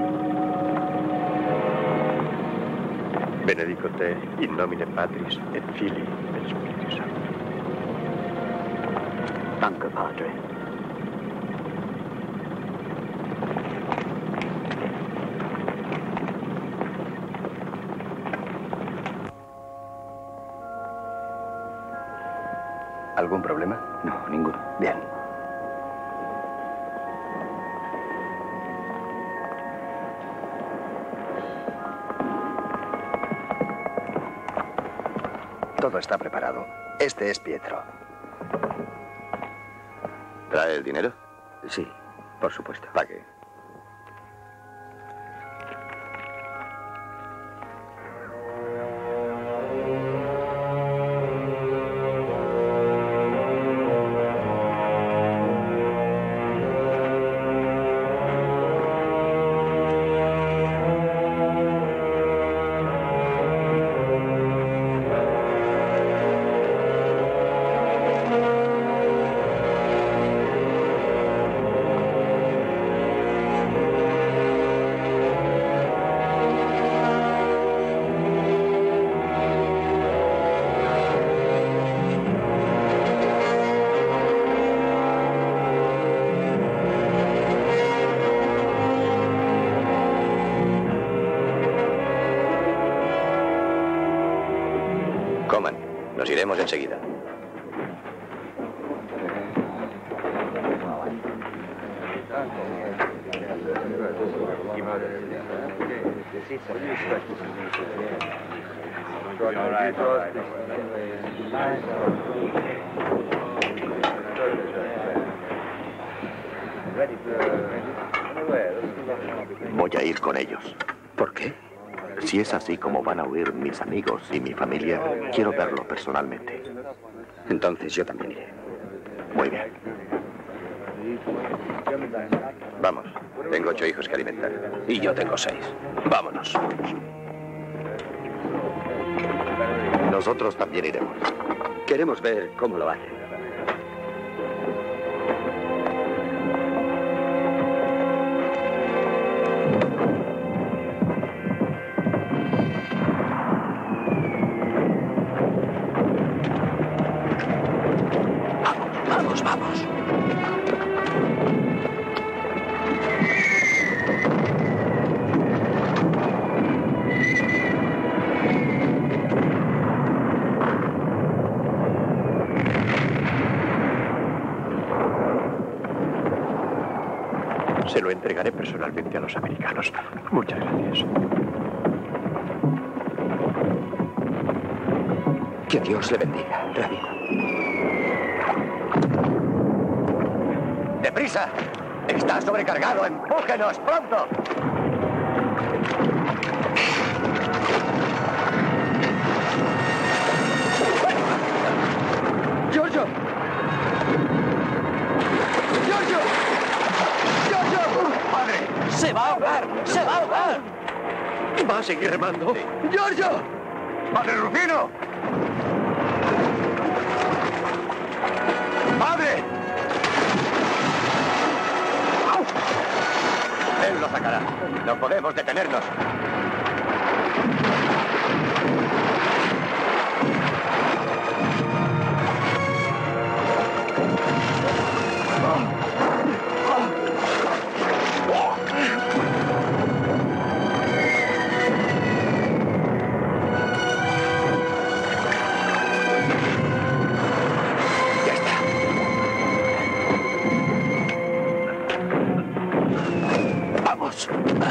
Benedico te in nomine Patris et Filii et Spiritus Sancti. Danke, Padre. ¿Algún problema? No, ninguno. Bien. Todo está preparado. Este es Pietro. ¿Trae el dinero? Sí, por supuesto. Pague. Nos iremos enseguida. Voy a ir con ellos. ¿Por qué? Si es así como van a huir mis amigos y mi familia, quiero verlo personalmente. Entonces yo también iré. Muy bien. Vamos. Tengo ocho hijos que alimentar. Y yo tengo seis. Vámonos. Nosotros también iremos. Queremos ver cómo lo hacen. Vamos, vamos. Se lo entregaré personalmente a los americanos. Muchas gracias. Que Dios le bendiga, Rabino. ¡Deprisa! ¡Está sobrecargado! ¡Empújenos! ¡Pronto! ¡Giorgio! ¡Giorgio! ¡Giorgio! ¡Padre! ¡Se va a ahogar! ¡Se va a ahogar! ¿Va a seguir remando? Sí. ¡Giorgio! ¡Padre Rufino! ¡Padre! Él lo sacará. No podemos detenernos. Ya está. ¡Vamos!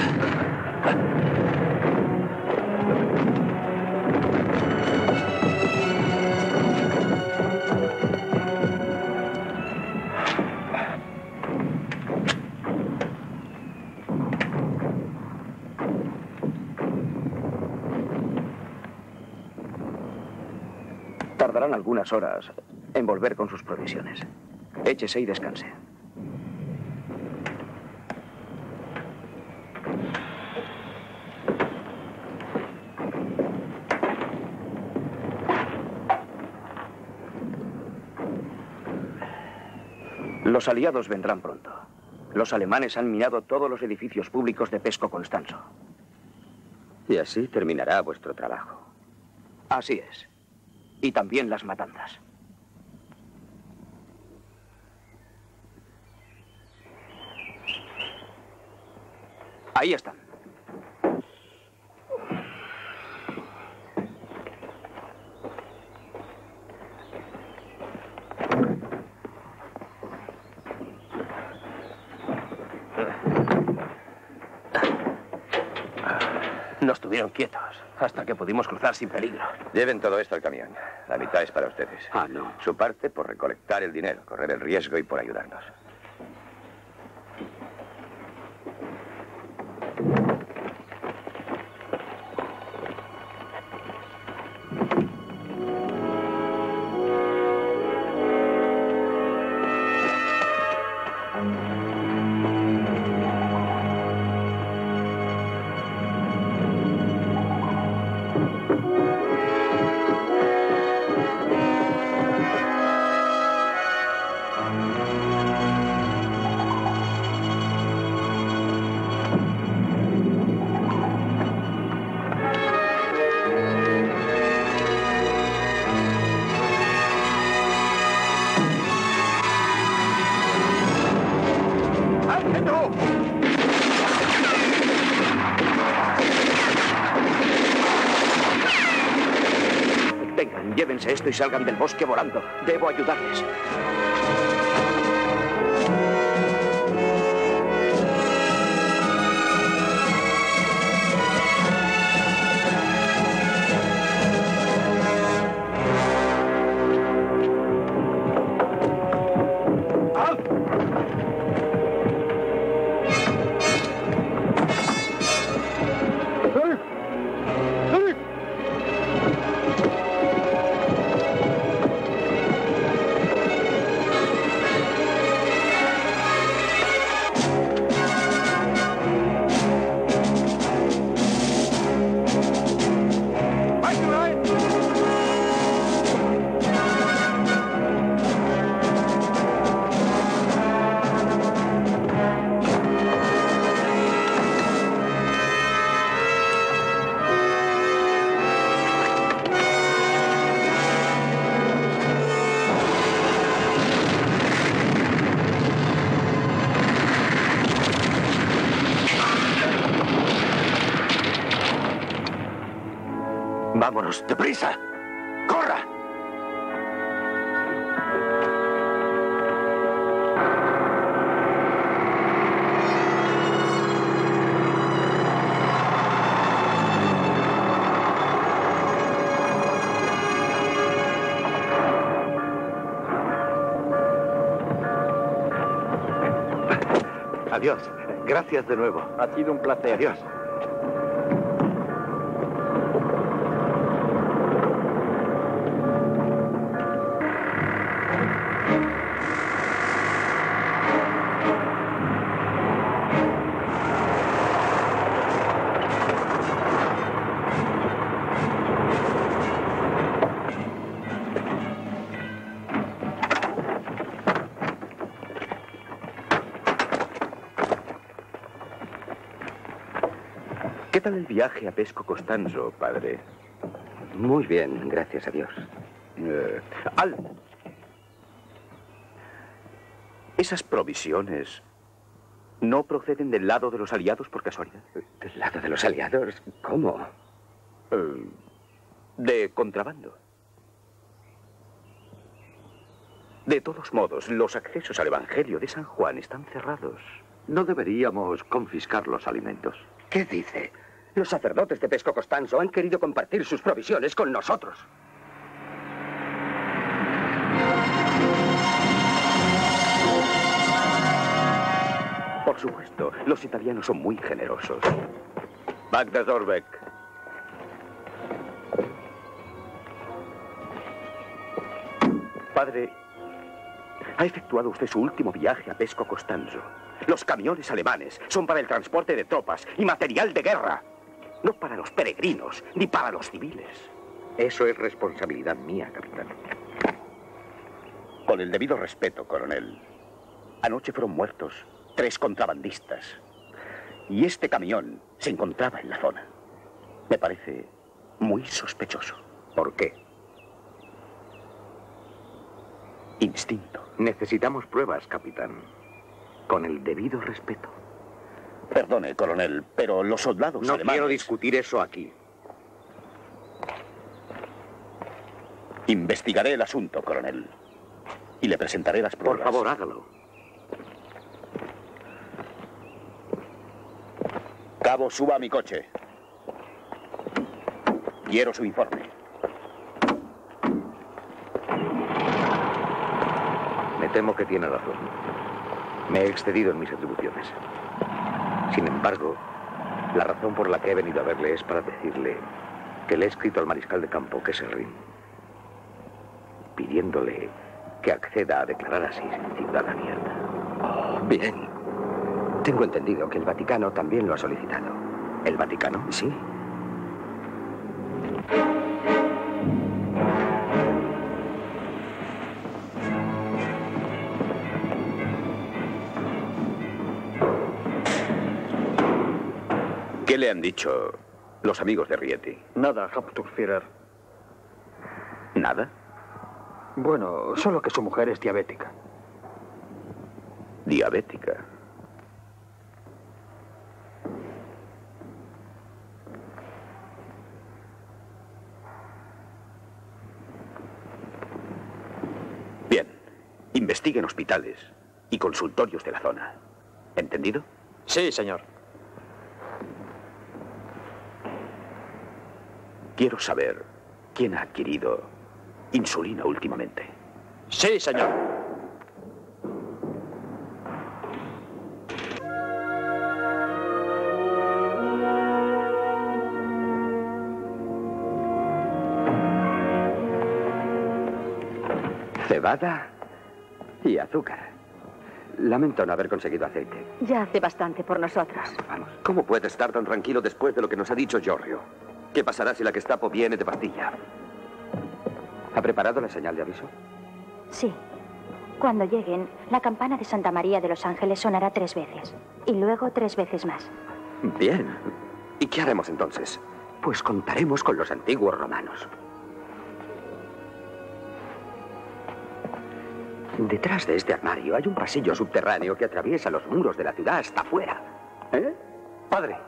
Tardarán algunas horas en volver con sus provisiones. Échese y descanse. Los aliados vendrán pronto. Los alemanes han minado todos los edificios públicos de Pesco Constanzo. Y así terminará vuestro trabajo. Así es. Y también las matanzas. Ahí están. Nos tuvieron quietos hasta que pudimos cruzar sin peligro. Lleven todo esto al camión. La mitad es para ustedes. Ah, no. Su parte por recolectar el dinero, correr el riesgo y por ayudarnos. Vengan, llévense esto esto y salgan del bosque volando. Debo ayudarles. ¡Vámonos, deprisa! ¡Corra! Adiós. Gracias de nuevo. Ha sido un placer. Adiós. ¿Qué tal el viaje a Pesco Costanzo, padre? Muy bien, gracias a Dios. Eh, Al. ¿Esas provisiones no proceden del lado de los aliados por casualidad? ¿Del lado de los aliados? ¿Cómo? Eh, de contrabando. De todos modos, los accesos al Evangelio de San Juan están cerrados. No deberíamos confiscar los alimentos. ¿Qué dice? Los sacerdotes de Pesco Costanzo han querido compartir sus provisiones con nosotros. Por supuesto, los italianos son muy generosos. Magda Zorbeck. Padre, ha efectuado usted su último viaje a Pesco Costanzo. Los camiones alemanes son para el transporte de tropas y material de guerra. No para los peregrinos, ni para los civiles. Eso es responsabilidad mía, capitán. Con el debido respeto, coronel. Anoche fueron muertos tres contrabandistas. Y este camión se encontraba en la zona. Me parece muy sospechoso. ¿Por qué? Instinto. Necesitamos pruebas, capitán. Con el debido respeto. Perdone, coronel, pero los soldados No alemanes... quiero discutir eso aquí. Investigaré el asunto, coronel. Y le presentaré las pruebas. Por favor, hágalo. Cabo, suba a mi coche. Quiero su informe. Me temo que tiene razón. Me he excedido en mis atribuciones. Sin embargo, la razón por la que he venido a verle es para decirle que le he escrito al mariscal de campo, Kesselring, pidiéndole que acceda a declarar así ciudad abierta. Oh, bien. Tengo entendido que el Vaticano también lo ha solicitado. ¿El Vaticano? Sí. ¿Qué le han dicho los amigos de Rieti? Nada, Hauptführer. ¿Nada? Bueno, solo que su mujer es diabética. ¿Diabética? investiguen hospitales y consultorios de la zona. ¿Entendido? Sí, señor. Quiero saber quién ha adquirido insulina últimamente. Sí, señor. Cebada y azúcar. Lamento no haber conseguido aceite. Ya hace bastante por nosotros. Vamos. ¿Cómo puede estar tan tranquilo después de lo que nos ha dicho Giorgio? ¿Qué pasará si la Gestapo viene de pastilla? ¿Ha preparado la señal de aviso? Sí. Cuando lleguen, la campana de Santa María de los Ángeles sonará tres veces. Y luego tres veces más. Bien. ¿Y qué haremos entonces? Pues contaremos con los antiguos romanos. Detrás de este armario hay un pasillo subterráneo que atraviesa los muros de la ciudad hasta afuera. ¿Eh? Padre.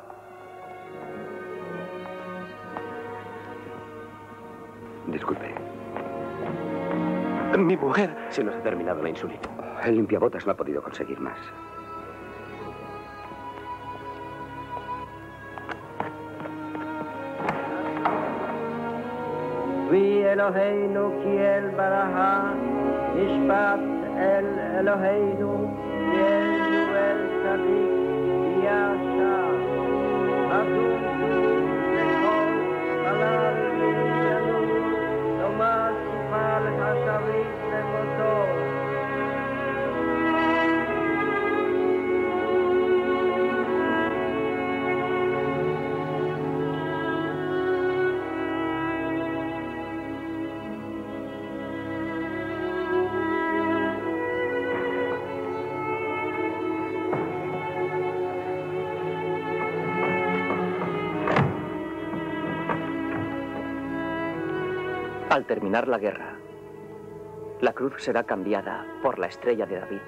Disculpe. Mi mujer se nos ha terminado la insulina. El limpiabotas no ha podido conseguir más. Vi Eloheinu kiel baraha, nishpat el Eloheinu, kiel el tzadik yasha. Atuntu lechol halal v'yanu, lomar sifal hashavit lemotor. Al terminar la guerra, la cruz será cambiada por la estrella de David.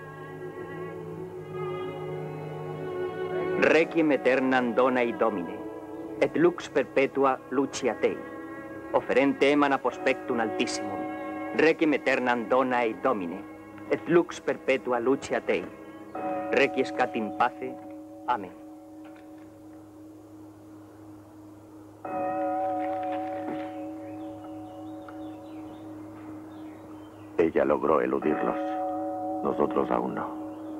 Requiem aeternam donai Domine, et lux perpetua lucia Tei, offerente emana prospectum altissimum. Requiem aeternam donai Domine, et lux perpetua lucia Tei. Requiescat in pace. Amén. Ella logró eludirlos. Nosotros aún no.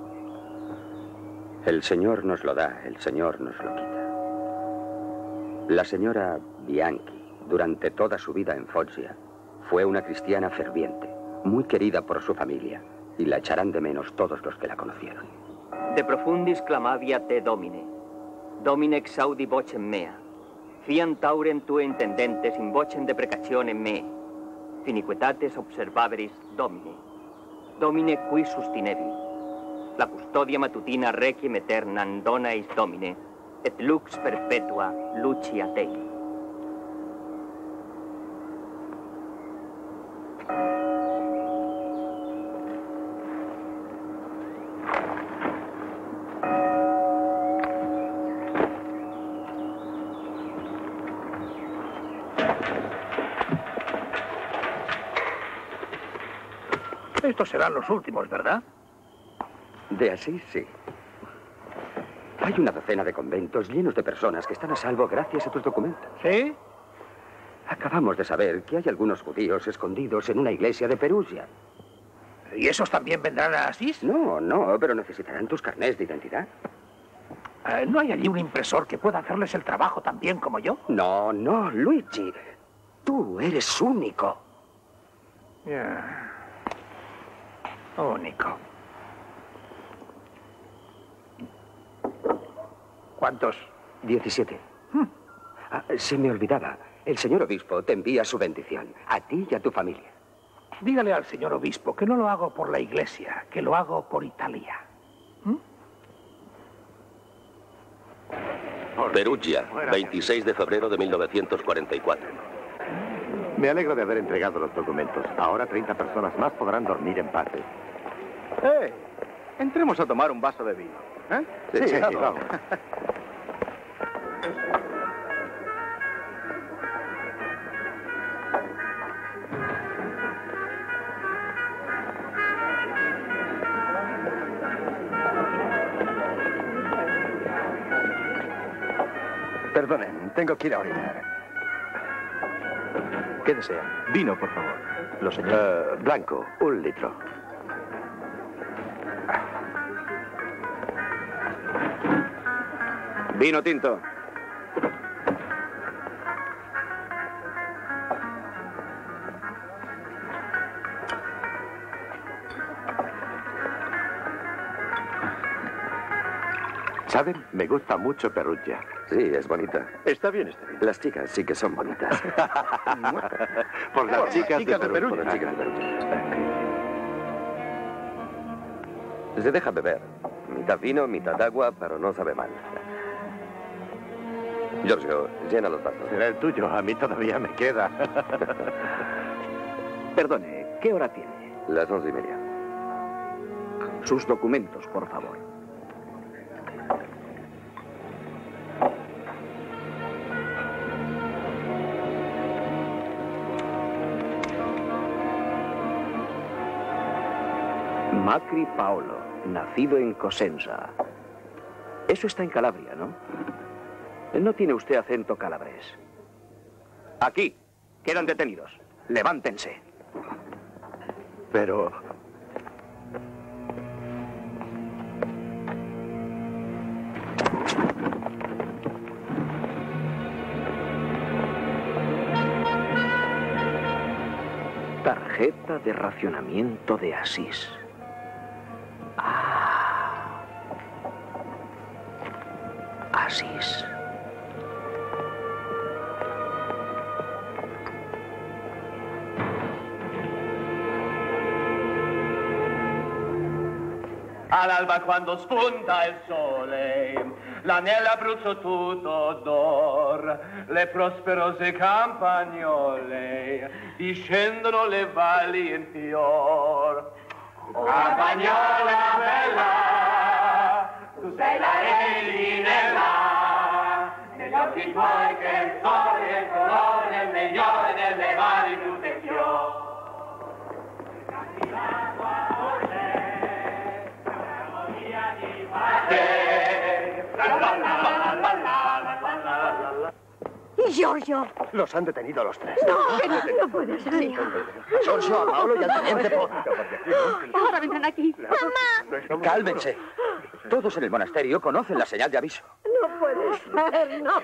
El Señor nos lo da, el Señor nos lo quita. La señora Bianchi, durante toda su vida en Foggia, fue una cristiana ferviente, muy querida por su familia, y la echarán de menos todos los que la conocieron. De profundis clamavia te Domine, Domine exaudi vocem mea, fiant taurem tue intendentes in vocem deprecationem me, finiquitates observaveris Domine, Domine qui sustinevi, la custodia matutina requiem aeternam donais Domine, et lux perpetua lucia Tei. Estos serán los últimos, ¿verdad? De así, sí. Hay una docena de conventos llenos de personas que están a salvo gracias a tus documentos. ¿Sí? Acabamos de saber que hay algunos judíos escondidos en una iglesia de Perugia. ¿Y esos también vendrán a Asís? No, no, pero necesitarán tus carnés de identidad. Eh, ¿No hay allí un impresor que pueda hacerles el trabajo tan bien como yo? No, no, Luigi. Tú eres único. Yeah. Único. ¿Cuántos? Diecisiete. Hmm. Ah, se me olvidaba. El señor obispo te envía su bendición. A ti y a tu familia. Dígale al señor obispo que no lo hago por la iglesia, que lo hago por Italia. ¿Mm? Perugia, veintiséis de febrero de mil novecientos cuarenta y cuatro. Me alegro de haber entregado los documentos. Ahora treinta personas más podrán dormir en paz. ¡Eh! Entremos a tomar un vaso de vino. ¿Eh? Sí, sí, vamos. vamos. Perdonen, tengo que ir a orinar. ¿Qué desean? Vino, por favor. Lo señor. Uh, blanco, un litro. Vino tinto. ¿Saben? Me gusta mucho Perugia. Sí, es bonita. Está bien, está bien. Las chicas sí que son bonitas. Por las Por chicas, las chicas de de Perugia. Por las chicas de Perugia. Se deja beber. Mitad vino, mitad agua, pero no sabe mal. Giorgio, llena los vasos. Será el tuyo, a mí todavía me queda. Perdone, ¿qué hora tiene? Las once y media. Sus documentos, por favor. Macri Paolo, nacido en Cosenza. Eso está en Calabria, ¿no? No tiene usted acento calabrés. Aquí, quedan detenidos. Levántense. Pero... Tarjeta de racionamiento de Asís. Ah. Asís. All'alba quando spunta il sole, la nell'Abruzzo tutto d'or, le prosperose campagnole discendono le valli in fior. Oh, campagnola bella, tu sei la reginella, negli occhi tuoi che il sole e il colore, il migliore delle valli tutte fior. Giorgio. Los han detenido a los tres. No, que no, no puede ser. A Giorgio, a Paolo y al teniente Pott. Ahora vendrán aquí. ¡Mamá! Cálmense. Todos en el monasterio conocen la señal de aviso. No puede ser, no.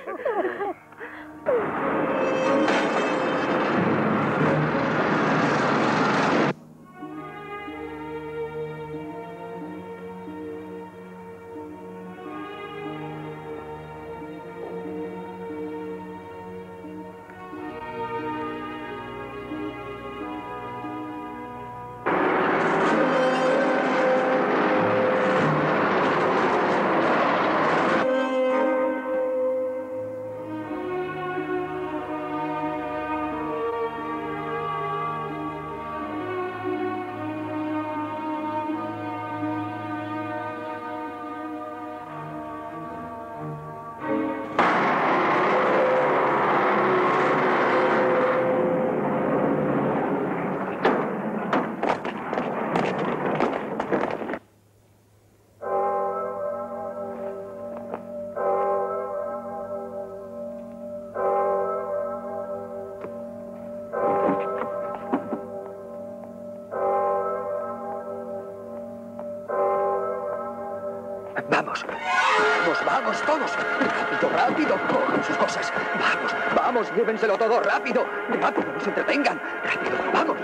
Vamos, vamos, vamos, todos. Rápido, rápido, cojan sus cosas. Vamos, vamos, llévenselo todo, rápido. Rápido, no se entretengan. Rápido, vamos.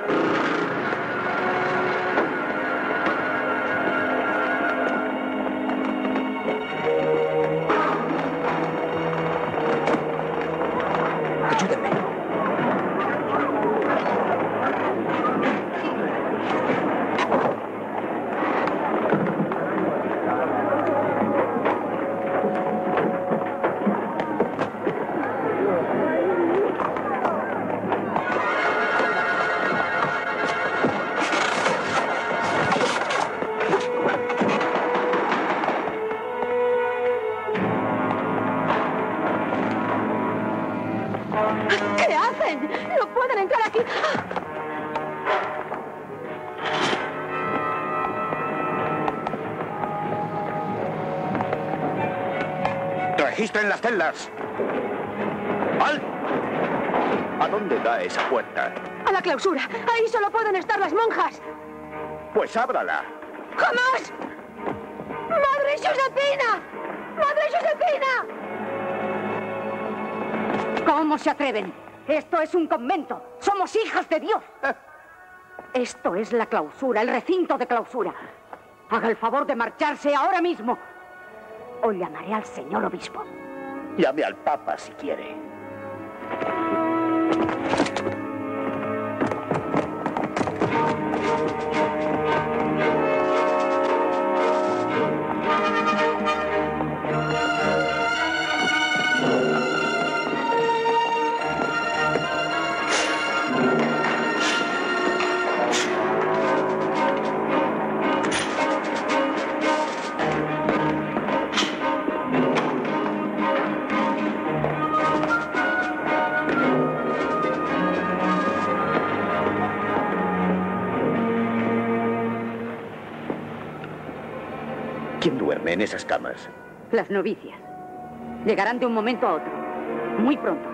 Ayúdenme. ¿Qué hacen? No pueden entrar aquí. Registren las celdas. ¡Al! ¿A dónde da esa puerta? A la clausura. Ahí solo pueden estar las monjas. Pues ábrala. ¡Jamás! ¡Madre Josefina! ¡Madre Josefina! ¿Cómo se atreven? Esto es un convento. Somos hijas de Dios. Esto es la clausura, el recinto de clausura. Haga el favor de marcharse ahora mismo. O llamaré al señor obispo. Llame al Papa si quiere. ¿Quién duerme en esas camas? Las novicias. Llegarán de un momento a otro. Muy pronto.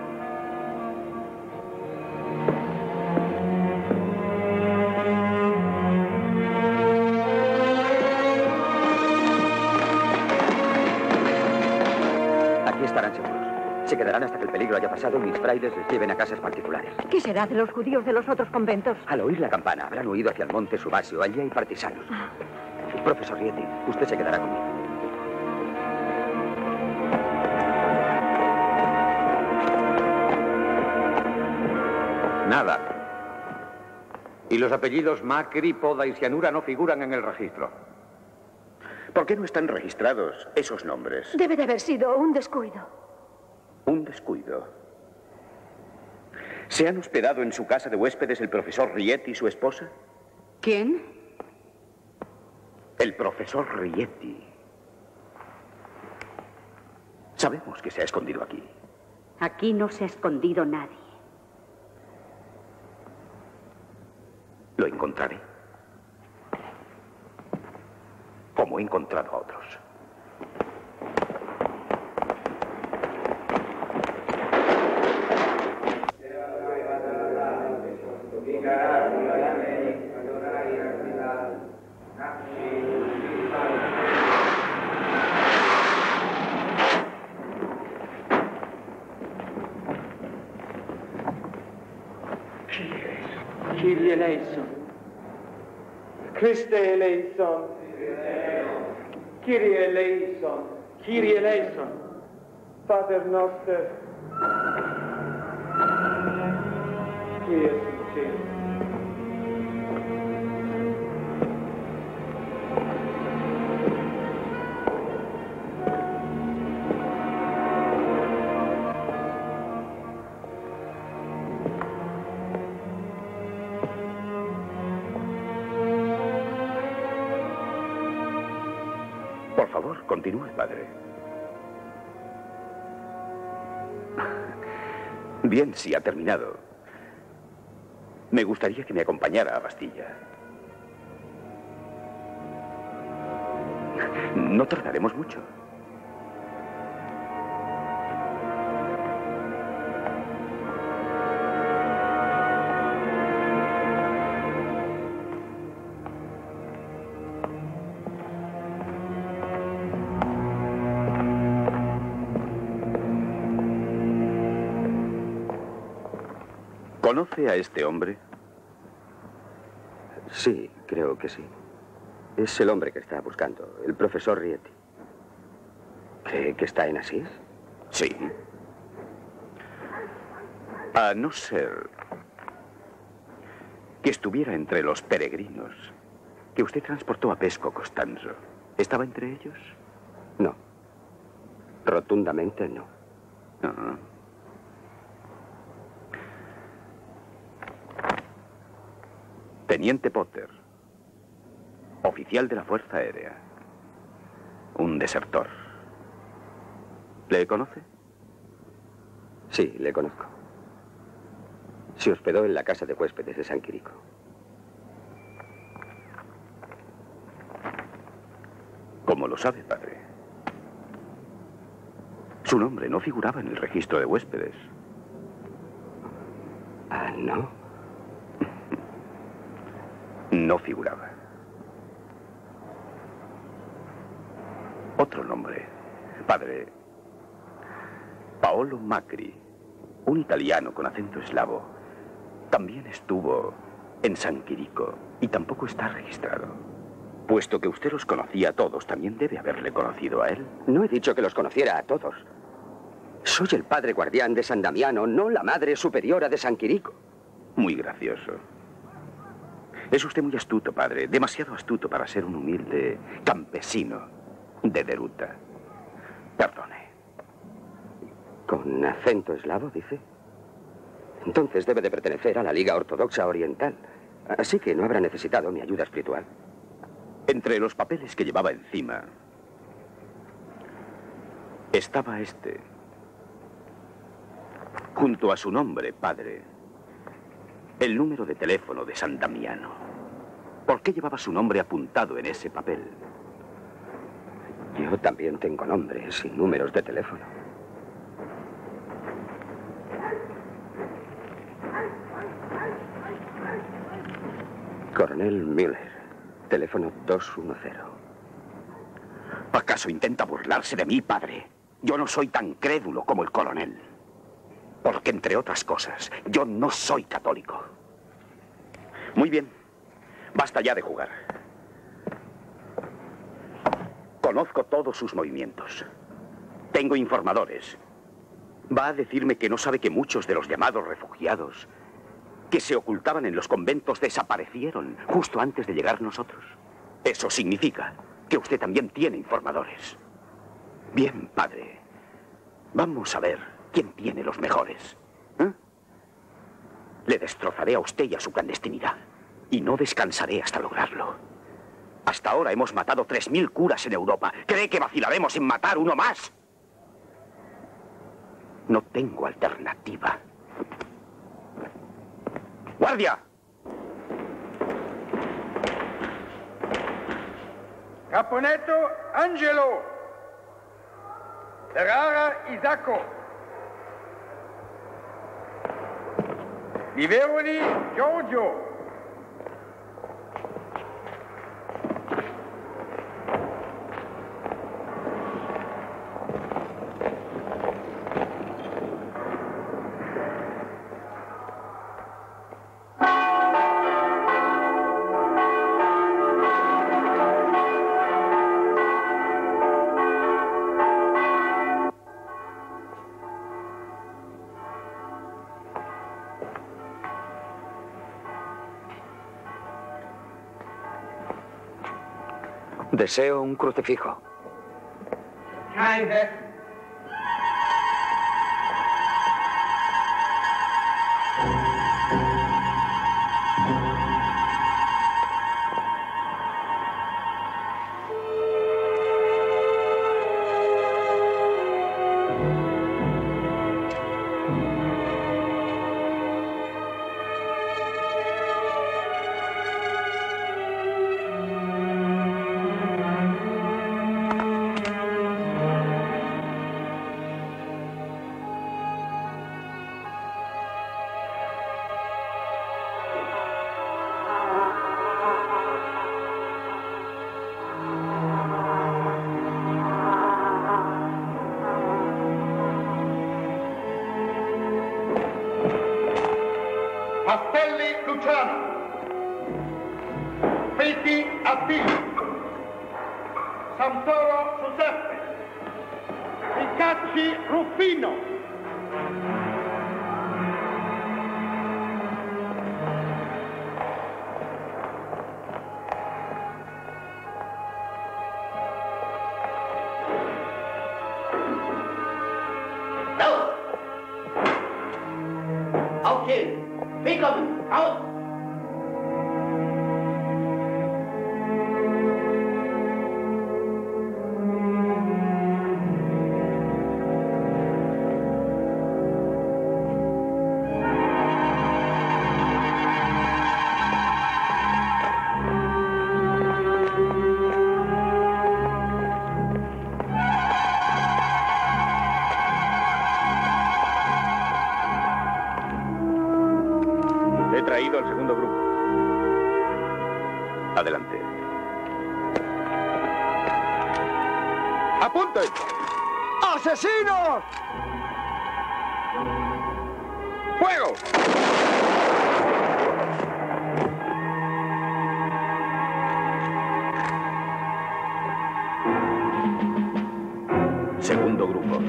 Aquí estarán seguros. Se quedarán hasta que el peligro haya pasado y mis frailes les lleven a casas particulares. ¿Qué será de los judíos de los otros conventos? Al oír la campana, habrán huido hacia el monte Subasio. Allí hay partisanos. Ah. Profesor Rieti, usted se quedará conmigo. Nada. Y los apellidos Macri, Poda y Cianura no figuran en el registro. ¿Por qué no están registrados esos nombres? Debe de haber sido un descuido. Un descuido. ¿Se han hospedado en su casa de huéspedes el profesor Rieti y su esposa? ¿Quién? El profesor Rieti. Sabemos que se ha escondido aquí. Aquí no se ha escondido nadie. Lo encontraré. Como he encontrado a otros. Kyrie eleison. Christe eleison. Kyrie eleison. Kyrie eleison. Pater noster. Qui es in cielo. Por favor, continúe, padre. Bien, si ha terminado. Me gustaría que me acompañara a Bastilla. No tardaremos mucho. ¿Conoce a este hombre? Sí, creo que sí. Es el hombre que está buscando, el profesor Rieti. ¿Cree que está en Asís? Sí. A no ser que estuviera entre los peregrinos que usted transportó a Pesco Costanzo. ¿Estaba entre ellos? No. Rotundamente no. Uh-huh. Teniente Potter, oficial de la Fuerza Aérea, un desertor. ¿Le conoce? Sí, le conozco. Se hospedó en la casa de huéspedes de San Quirico. ¿Cómo lo sabe, padre? Su nombre no figuraba en el registro de huéspedes. Ah, ¿no? No figuraba. Otro nombre. Padre Paolo Macri, un italiano con acento eslavo, también estuvo en San Quirico y tampoco está registrado. Puesto que usted los conocía a todos, también debe haberle conocido a él. No he dicho que los conociera a todos. Soy el padre guardián de San Damiano, no la madre superiora de San Quirico. Muy gracioso. Es usted muy astuto, padre. Demasiado astuto para ser un humilde campesino de Deruta. Perdone. ¿Con acento eslavo, dice? Entonces debe de pertenecer a la Liga Ortodoxa Oriental. Así que no habrá necesitado mi ayuda espiritual. Entre los papeles que llevaba encima estaba este. Junto a su nombre, padre, el número de teléfono de San Damiano. ¿Por qué llevaba su nombre apuntado en ese papel? Yo también tengo nombres y números de teléfono. Coronel Miller, teléfono dos uno cero. ¿Acaso intenta burlarse de mí, padre? Yo no soy tan crédulo como el coronel. Porque, entre otras cosas, yo no soy católico. Muy bien. Basta ya de jugar. Conozco todos sus movimientos. Tengo informadores. Va a decirme que no sabe que muchos de los llamados refugiados que se ocultaban en los conventos desaparecieron justo antes de llegar nosotros. Eso significa que usted también tiene informadores. Bien, padre. Vamos a ver quién tiene los mejores. ¿Eh? Le destrozaré a usted y a su clandestinidad. Y no descansaré hasta lograrlo. Hasta ahora hemos matado tres mil curas en Europa. ¿Cree que vacilaremos en matar uno más? No tengo alternativa. ¡Guardia! Caponetto Angelo. Ferrara Isacco. Viveroli Giorgio. Deseo un crucifijo. Keine. Pastelli Luciano. Feti Attilio. Santoro Giuseppe. Ricacci Ruffino. Los! Aufstehen! Willkommen! Aus! He traído al segundo grupo. Adelante. ¡Apunten! ¡Asesinos! ¡Fuego! Segundo grupo.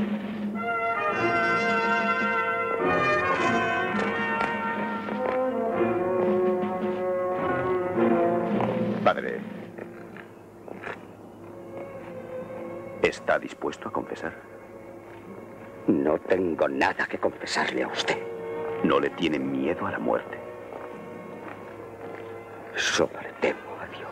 Padre, ¿está dispuesto a confesar? No tengo nada que confesarle a usted. ¿No le tiene miedo a la muerte? Solo le temo a Dios.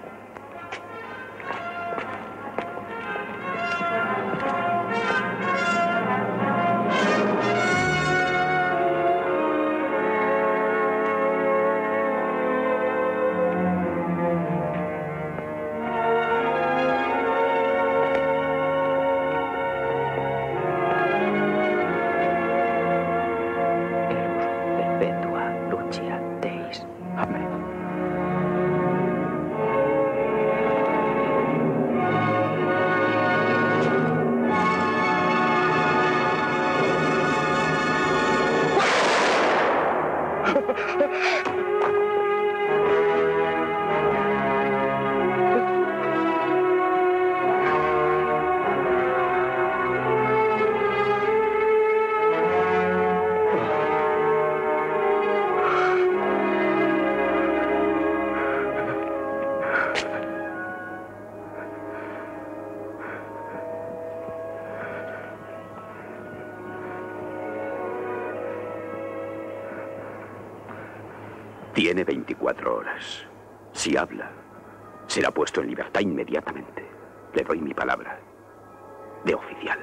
Tiene veinticuatro horas. Si habla, será puesto en libertad inmediatamente. Le doy mi palabra de oficial.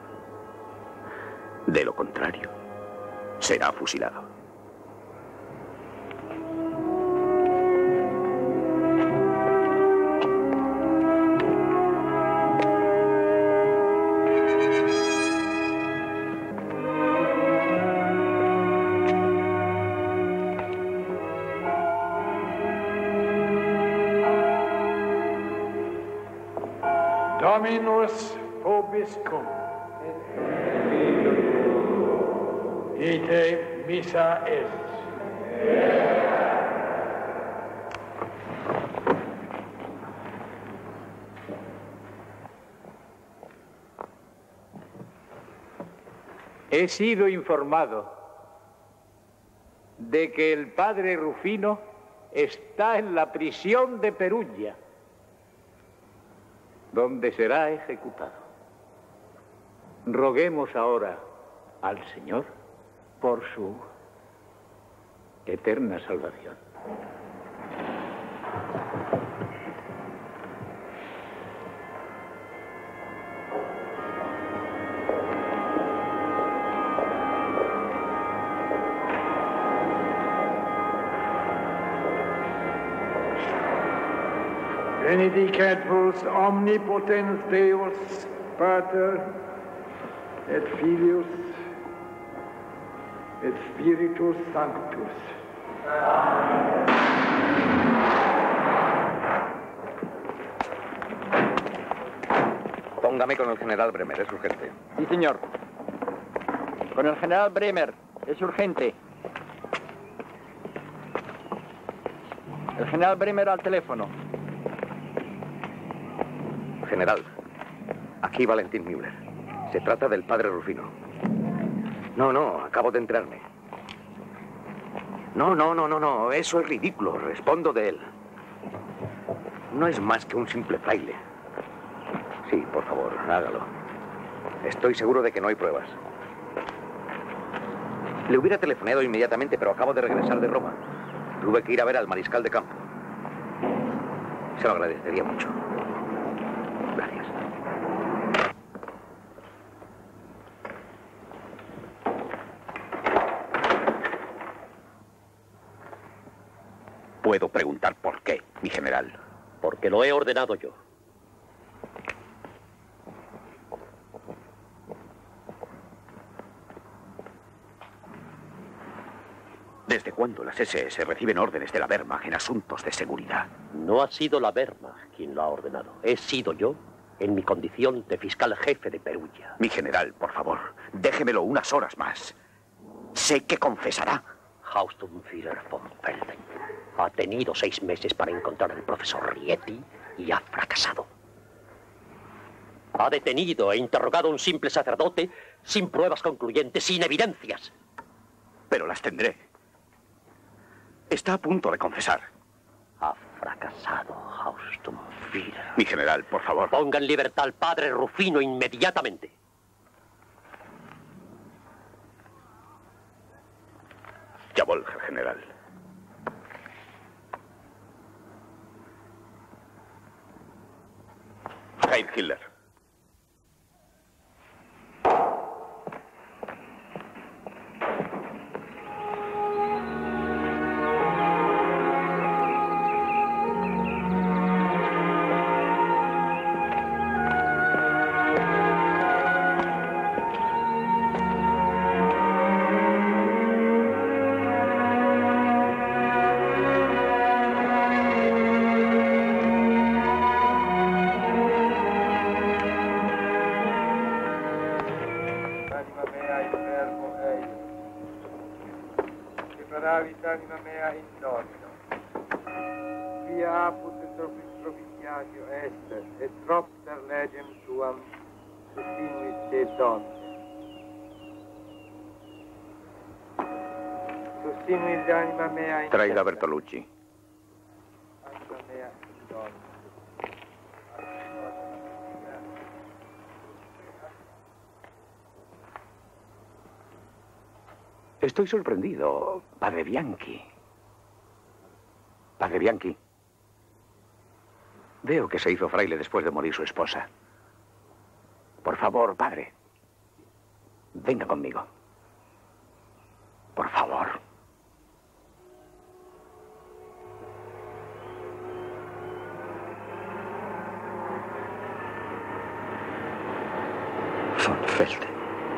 De lo contrario, será fusilado. Dominus vobiscum. Ite missa est. He sido informado de que el padre Rufino está en la prisión de Perugia, donde será ejecutado. Roguemos ahora al Señor por su eterna salvación. Benedicat vos omnipotens Deus, Pater, et Filius, et Spiritus Sanctus. Póngame con el general Bremer, es urgente. Sí, señor. Con el general Bremer, es urgente. El general Bremer al teléfono. General, aquí Valentín Müller. Se trata del padre Rufino. No, no, acabo de enterarme. No, no, no, no, no, eso es ridículo. Respondo de él. No es más que un simple fraile. Sí, por favor, hágalo. Estoy seguro de que no hay pruebas. Le hubiera telefonado inmediatamente, pero acabo de regresar de Roma. Tuve que ir a ver al mariscal de campo. Se lo agradecería mucho. Gracias. Puedo preguntar por qué, mi general. Porque lo he ordenado yo. ¿Desde cuándo las ese ese reciben órdenes de la Wehrmacht en asuntos de seguridad? No ha sido la Wehrmacht quien lo ha ordenado. He sido yo, en mi condición de fiscal jefe de Perugia. Mi general, por favor, déjemelo unas horas más. Sé que confesará. Hauptsturmführer von Felden ha tenido seis meses para encontrar al profesor Rieti y ha fracasado. Ha detenido e interrogado a un simple sacerdote sin pruebas concluyentes, sin evidencias. Pero las tendré. Está a punto de confesar. Ha fracasado, Hauptsturmführer. Mi general, por favor. Ponga en libertad al padre Rufino inmediatamente. Jawohl, Herr General. Heil Hitler. Anima mea in domino. Via apud tropis propitiatio est, et propter legem tuam sustinuit te donne. Sustinuit anima mea in Traiga Bertolucci. Anima mea in domino. Estoy sorprendido, padre Bianchi. Padre Bianchi. Veo que se hizo fraile después de morir su esposa. Por favor, padre. Venga conmigo. Por favor. Von Felden.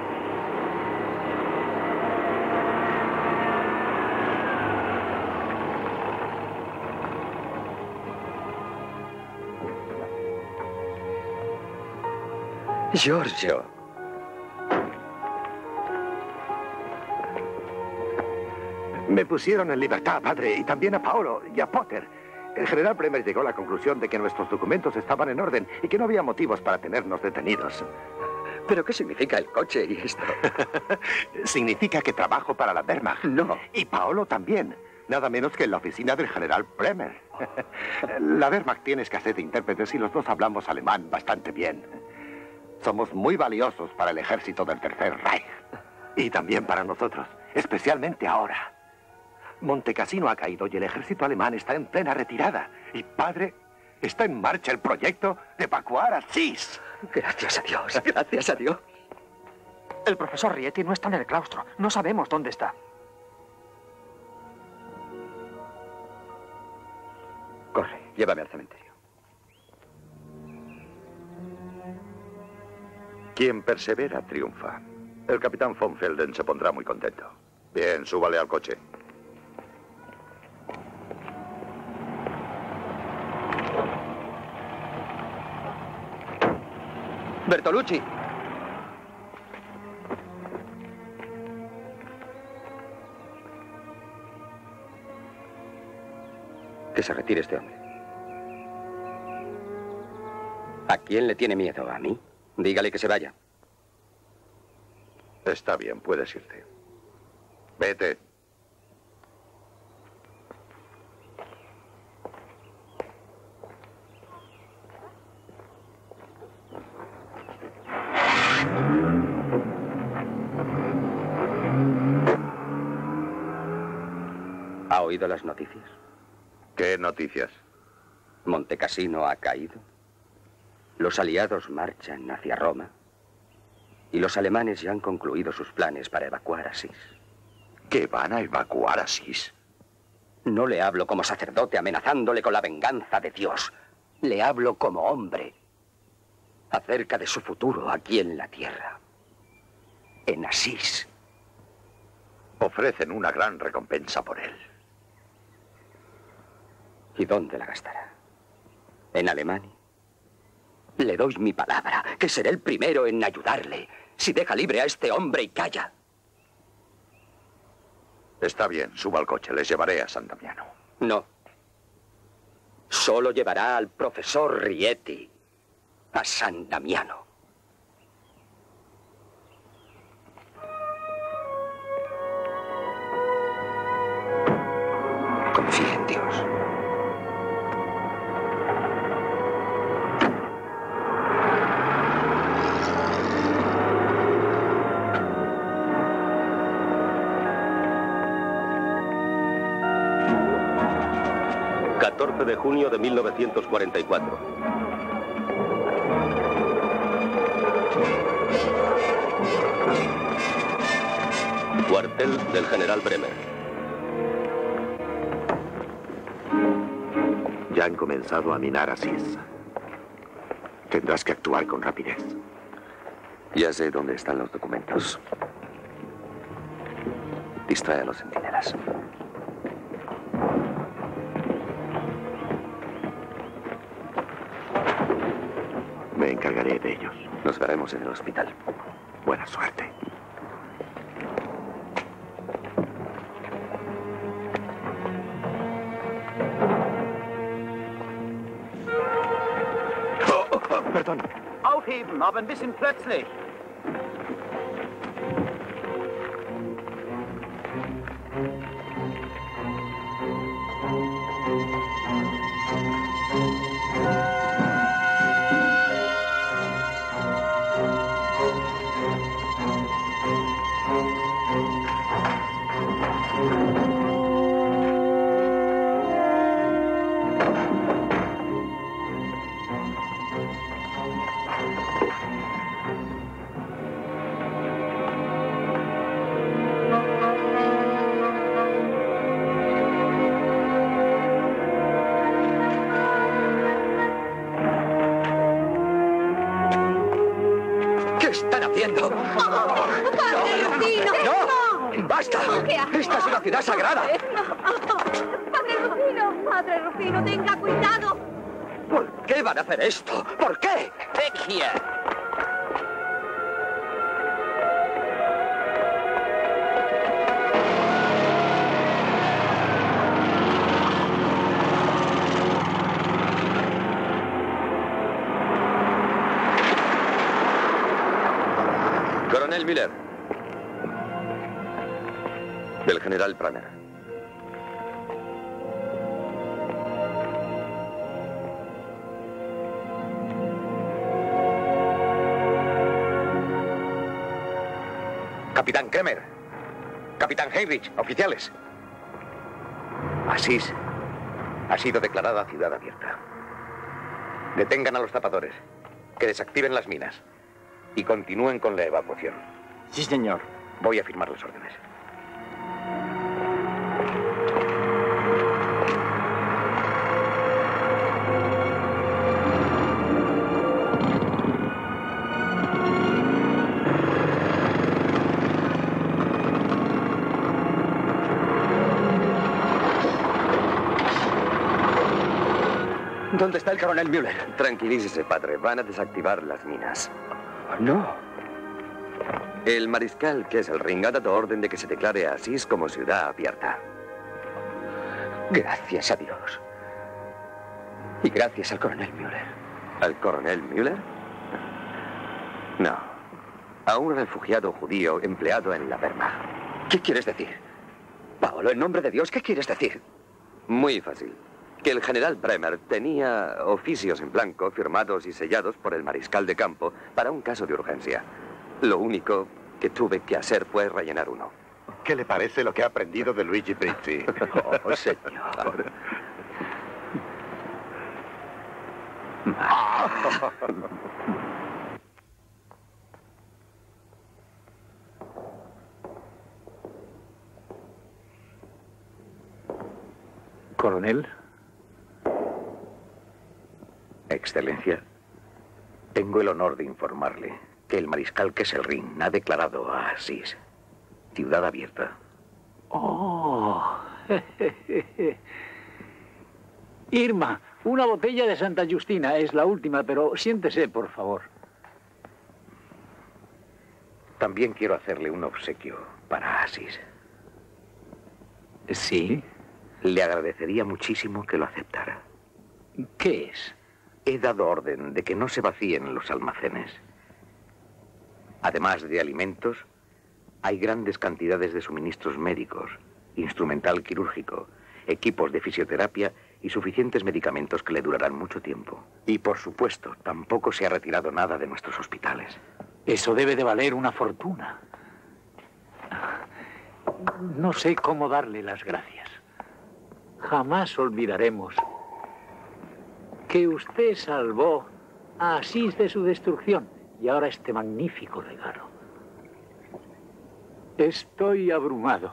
Giorgio. Me pusieron en libertad, padre, y también a Paolo y a Potter. El general Bremer llegó a la conclusión de que nuestros documentos estaban en orden y que no había motivos para tenernos detenidos. ¿Pero qué significa el coche y esto? Significa que trabajo para la Wehrmacht. No. Y Paolo también. Nada menos que en la oficina del general Bremer. La Wehrmacht tiene escasez de intérpretes y los dos hablamos alemán bastante bien. Somos muy valiosos para el ejército del Tercer Reich. Y también para nosotros, especialmente ahora. Montecassino ha caído y el ejército alemán está en plena retirada. Y, padre, está en marcha el proyecto de evacuar a Sis. Gracias a Dios, gracias a Dios. El profesor Rieti no está en el claustro. No sabemos dónde está. Corre, llévame al cementerio. Quien persevera, triunfa. El capitán von Felden se pondrá muy contento. Bien, súbale al coche. Bertolucci. Que se retire este hombre. ¿A quién le tiene miedo? ¿A mí? Dígale que se vaya. Está bien, puedes irte. Vete. ¿Ha oído las noticias? ¿Qué noticias? Montecassino ha caído. Los aliados marchan hacia Roma. Y los alemanes ya han concluido sus planes para evacuar a Sis. ¿Que van a evacuar a Sis? No le hablo como sacerdote amenazándole con la venganza de Dios. Le hablo como hombre. Acerca de su futuro aquí en la tierra. En Asís. Ofrecen una gran recompensa por él. ¿Y dónde la gastará? ¿En Alemania? Le doy mi palabra, que seré el primero en ayudarle, si deja libre a este hombre y calla. Está bien, suba al coche, les llevaré a San Damiano. No. Solo llevará al profesor Rieti a San Damiano. Confía en Dios. catorce de junio de mil novecientos cuarenta y cuatro. Cuartel del general Bremer. Ya han comenzado a minar Asís. Tendrás que actuar con rapidez. Ya sé dónde están los documentos. Distrae a los centinelas. Me encargaré de ellos. Nos veremos en el hospital. Buena suerte. Perdón. Aufheben, aber ein bisschen plötzlich. ¡Esta es una ciudad sagrada! ¡Padre Rufino! ¡Padre Rufino, tenga cuidado! ¿Por qué van a hacer esto? ¿Por qué? ¡Vecchia! Coronel Miller. Del general Bremer. Capitán Kremer. Capitán Heinrich, oficiales. Asís ha sido declarada ciudad abierta. Detengan a los tapadores, que desactiven las minas y continúen con la evacuación. Sí, señor. Voy a firmar las órdenes. ¿Dónde está el coronel Müller? Tranquilícese, padre. Van a desactivar las minas. No. El mariscal Kesselring ha dado orden de que se declare a Asís como ciudad abierta. Gracias a Dios. Y gracias al coronel Müller. ¿Al coronel Müller? No. A un refugiado judío empleado en la Wehrmacht. ¿Qué quieres decir? Paolo, en nombre de Dios, ¿qué quieres decir? Muy fácil. Que el general Bremer tenía oficios en blanco firmados y sellados por el mariscal de campo para un caso de urgencia. Lo único que tuve que hacer fue rellenar uno. ¿Qué le parece lo que ha aprendido de Luigi Prizzi? Oh, señor. Coronel. Excelencia, tengo el honor de informarle que el mariscal Kesselring ha declarado a Asís ciudad abierta Oh. Irma, una botella de Santa Justina. Es la última, pero siéntese, por favor. También quiero hacerle un obsequio para Asís. ¿Sí? Le agradecería muchísimo que lo aceptara. ¿Qué es? He dado orden de que no se vacíen los almacenes. Además de alimentos, hay grandes cantidades de suministros médicos, instrumental quirúrgico, equipos de fisioterapia y suficientes medicamentos que le durarán mucho tiempo. Y por supuesto, tampoco se ha retirado nada de nuestros hospitales. Eso debe de valer una fortuna. No sé cómo darle las gracias. Jamás olvidaremos que usted salvó a Asís de su destrucción y ahora este magnífico regalo. Estoy abrumado.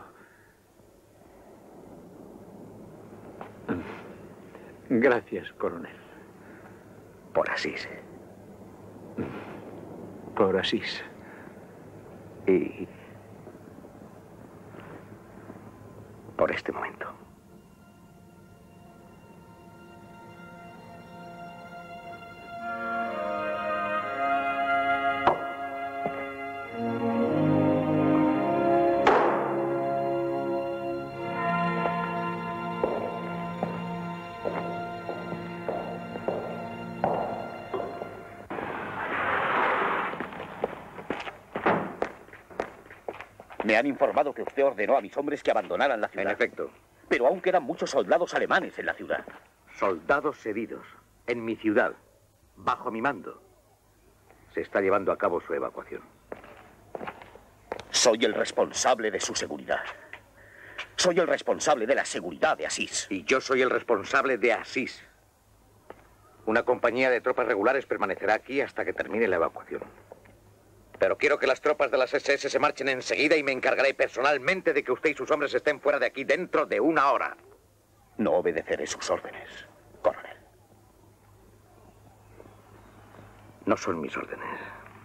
Gracias, coronel. Por Asís. Por Asís. Y por este momento. Me han informado que usted ordenó a mis hombres que abandonaran la ciudad. En efecto. Pero aún quedan muchos soldados alemanes en la ciudad. Soldados heridos. En mi ciudad. Bajo mi mando. Se está llevando a cabo su evacuación. Soy el responsable de su seguridad. Soy el responsable de la seguridad de Asís. Y yo soy el responsable de Asís. Una compañía de tropas regulares permanecerá aquí hasta que termine la evacuación. Pero quiero que las tropas de las ese ese se marchen enseguida y me encargaré personalmente de que usted y sus hombres estén fuera de aquí dentro de una hora. No obedeceré sus órdenes, coronel. No son mis órdenes.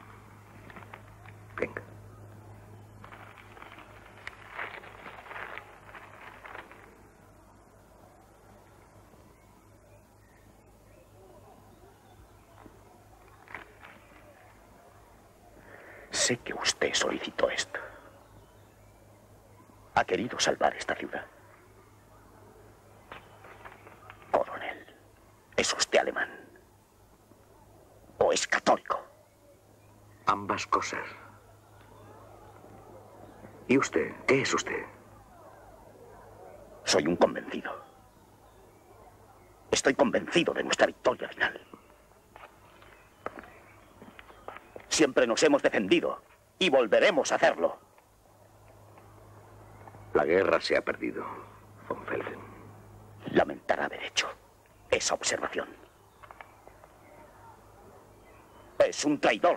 Venga. Sé que usted solicitó esto. Ha querido salvar esta ciudad. Coronel, ¿es usted alemán? ¿O es católico? Ambas cosas. ¿Y usted? ¿Qué es usted? Soy un convencido. Estoy convencido de nuestra victoria final. Siempre nos hemos defendido y volveremos a hacerlo. La guerra se ha perdido, von Felden. Lamentará haber hecho esa observación. Es un traidor.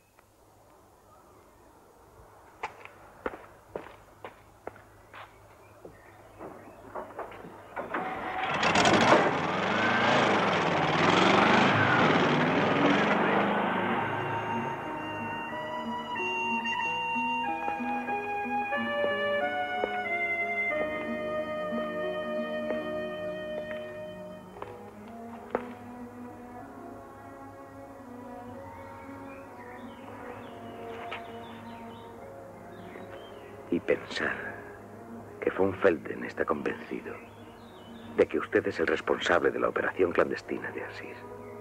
Y pensar que von Felden está convencido de que usted es el responsable de la operación clandestina de Asís.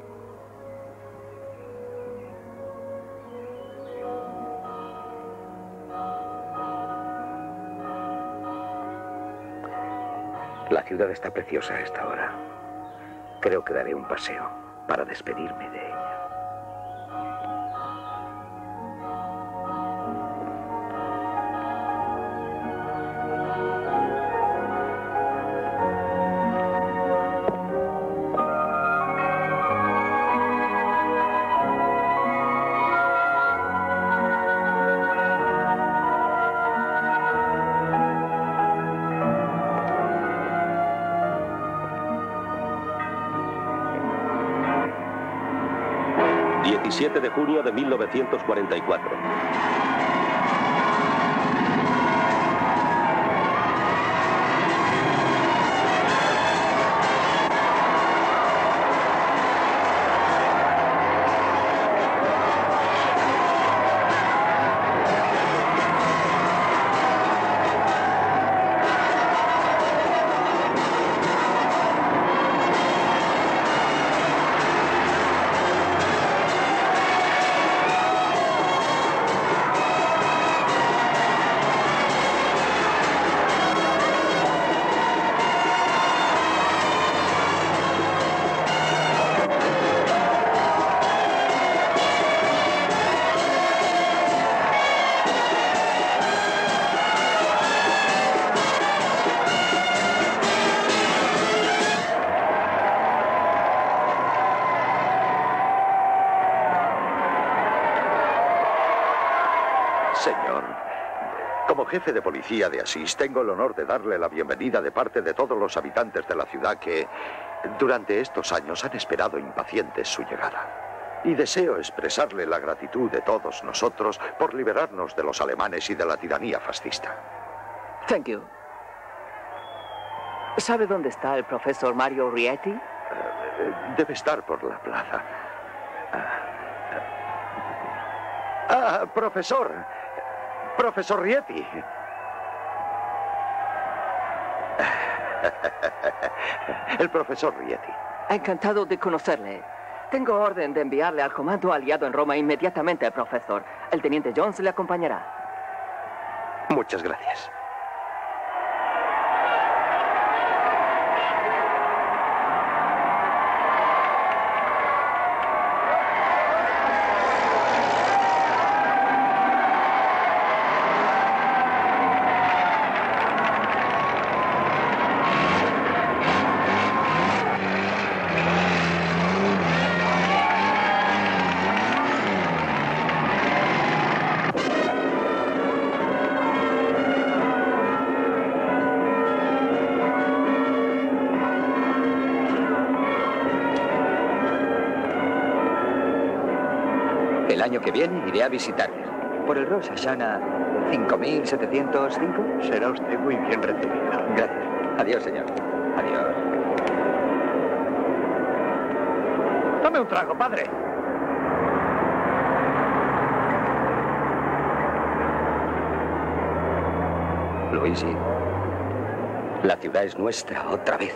La ciudad está preciosa a esta hora. Creo que daré un paseo para despedirme de ella. diecisiete de junio de mil novecientos cuarenta y cuatro. Señor, como jefe de policía de Asís, tengo el honor de darle la bienvenida de parte de todos los habitantes de la ciudad que, durante estos años, han esperado impacientes su llegada. Y deseo expresarle la gratitud de todos nosotros por liberarnos de los alemanes y de la tiranía fascista. Thank you. ¿Sabe dónde está el profesor Mario Rieti? Uh, debe estar por la plaza. Ah, uh, profesor. Profesor Rieti. El profesor Rieti. Encantado de conocerle. Tengo orden de enviarle al comando aliado en Roma inmediatamente, profesor. El teniente Jones le acompañará. Muchas gracias. El año que viene iré a visitarles. Por el Rosh Hashanah cinco mil setecientos cinco. Será usted muy bien recibido. Gracias. Adiós, señor. Adiós. Dame un trago, padre. Luigi, la ciudad es nuestra otra vez.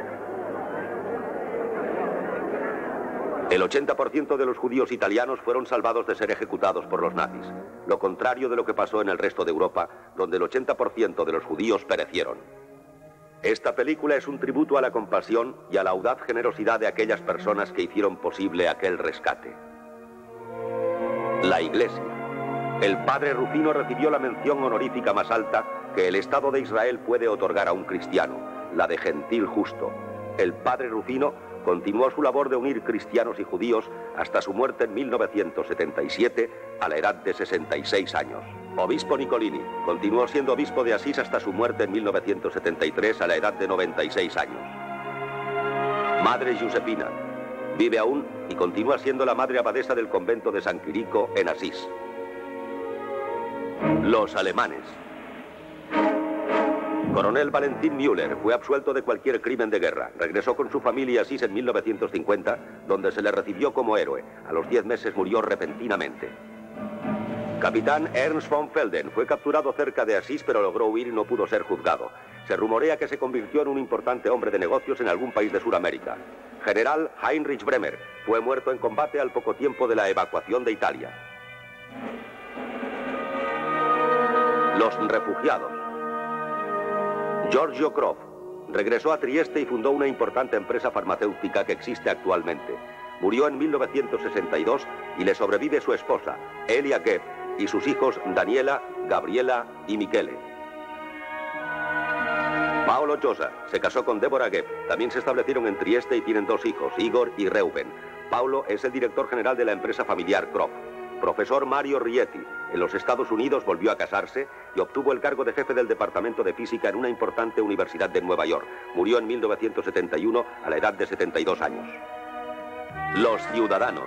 El ochenta por ciento de los judíos italianos fueron salvados de ser ejecutados por los nazis. Lo contrario de lo que pasó en el resto de Europa, donde el ochenta por ciento de los judíos perecieron. Esta película es un tributo a la compasión y a la audaz generosidad de aquellas personas que hicieron posible aquel rescate. La Iglesia. El padre Rufino recibió la mención honorífica más alta que el Estado de Israel puede otorgar a un cristiano, la de gentil justo. El padre Rufino continuó su labor de unir cristianos y judíos hasta su muerte en mil novecientos setenta y siete, a la edad de sesenta y seis años. Obispo Nicolini continuó siendo obispo de Asís hasta su muerte en mil novecientos setenta y tres, a la edad de noventa y seis años. Madre Giuseppina vive aún y continúa siendo la madre abadesa del convento de San Quirico en Asís. Los alemanes. Coronel Valentín Müller fue absuelto de cualquier crimen de guerra. Regresó con su familia a Asís en mil novecientos cincuenta, donde se le recibió como héroe. A los diez meses murió repentinamente. Capitán Ernst von Felden fue capturado cerca de Asís, pero logró huir y no pudo ser juzgado. Se rumorea que se convirtió en un importante hombre de negocios en algún país de Sudamérica. General Heinrich Bremer fue muerto en combate al poco tiempo de la evacuación de Italia. Los refugiados. Giorgio Croft regresó a Trieste y fundó una importante empresa farmacéutica que existe actualmente. Murió en mil novecientos sesenta y dos y le sobrevive su esposa, Elia Gepp, y sus hijos Daniela, Gabriela y Michele. Paolo Giosa se casó con Deborah Gepp. También se establecieron en Trieste y tienen dos hijos, Igor y Reuben. Paulo es el director general de la empresa familiar Croft. Profesor Mario Rieti, en los Estados Unidos, volvió a casarse y obtuvo el cargo de jefe del Departamento de Física en una importante universidad de Nueva York. Murió en mil novecientos setenta y uno a la edad de setenta y dos años. Los ciudadanos.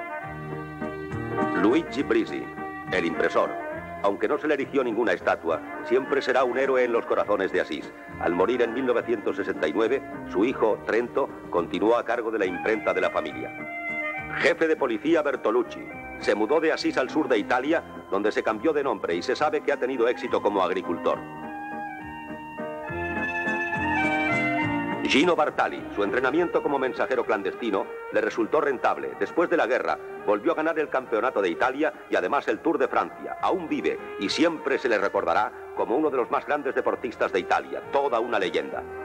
Luigi Brisi, el impresor. Aunque no se le erigió ninguna estatua, siempre será un héroe en los corazones de Asís. Al morir en mil novecientos sesenta y nueve, su hijo, Trento, continuó a cargo de la imprenta de la familia. Jefe de policía Bertolucci. Se mudó de Asís al sur de Italia, donde se cambió de nombre y se sabe que ha tenido éxito como agricultor. Gino Bartali, su entrenamiento como mensajero clandestino le resultó rentable. Después de la guerra, volvió a ganar el campeonato de Italia y además el Tour de Francia. Aún vive y siempre se le recordará como uno de los más grandes deportistas de Italia, toda una leyenda.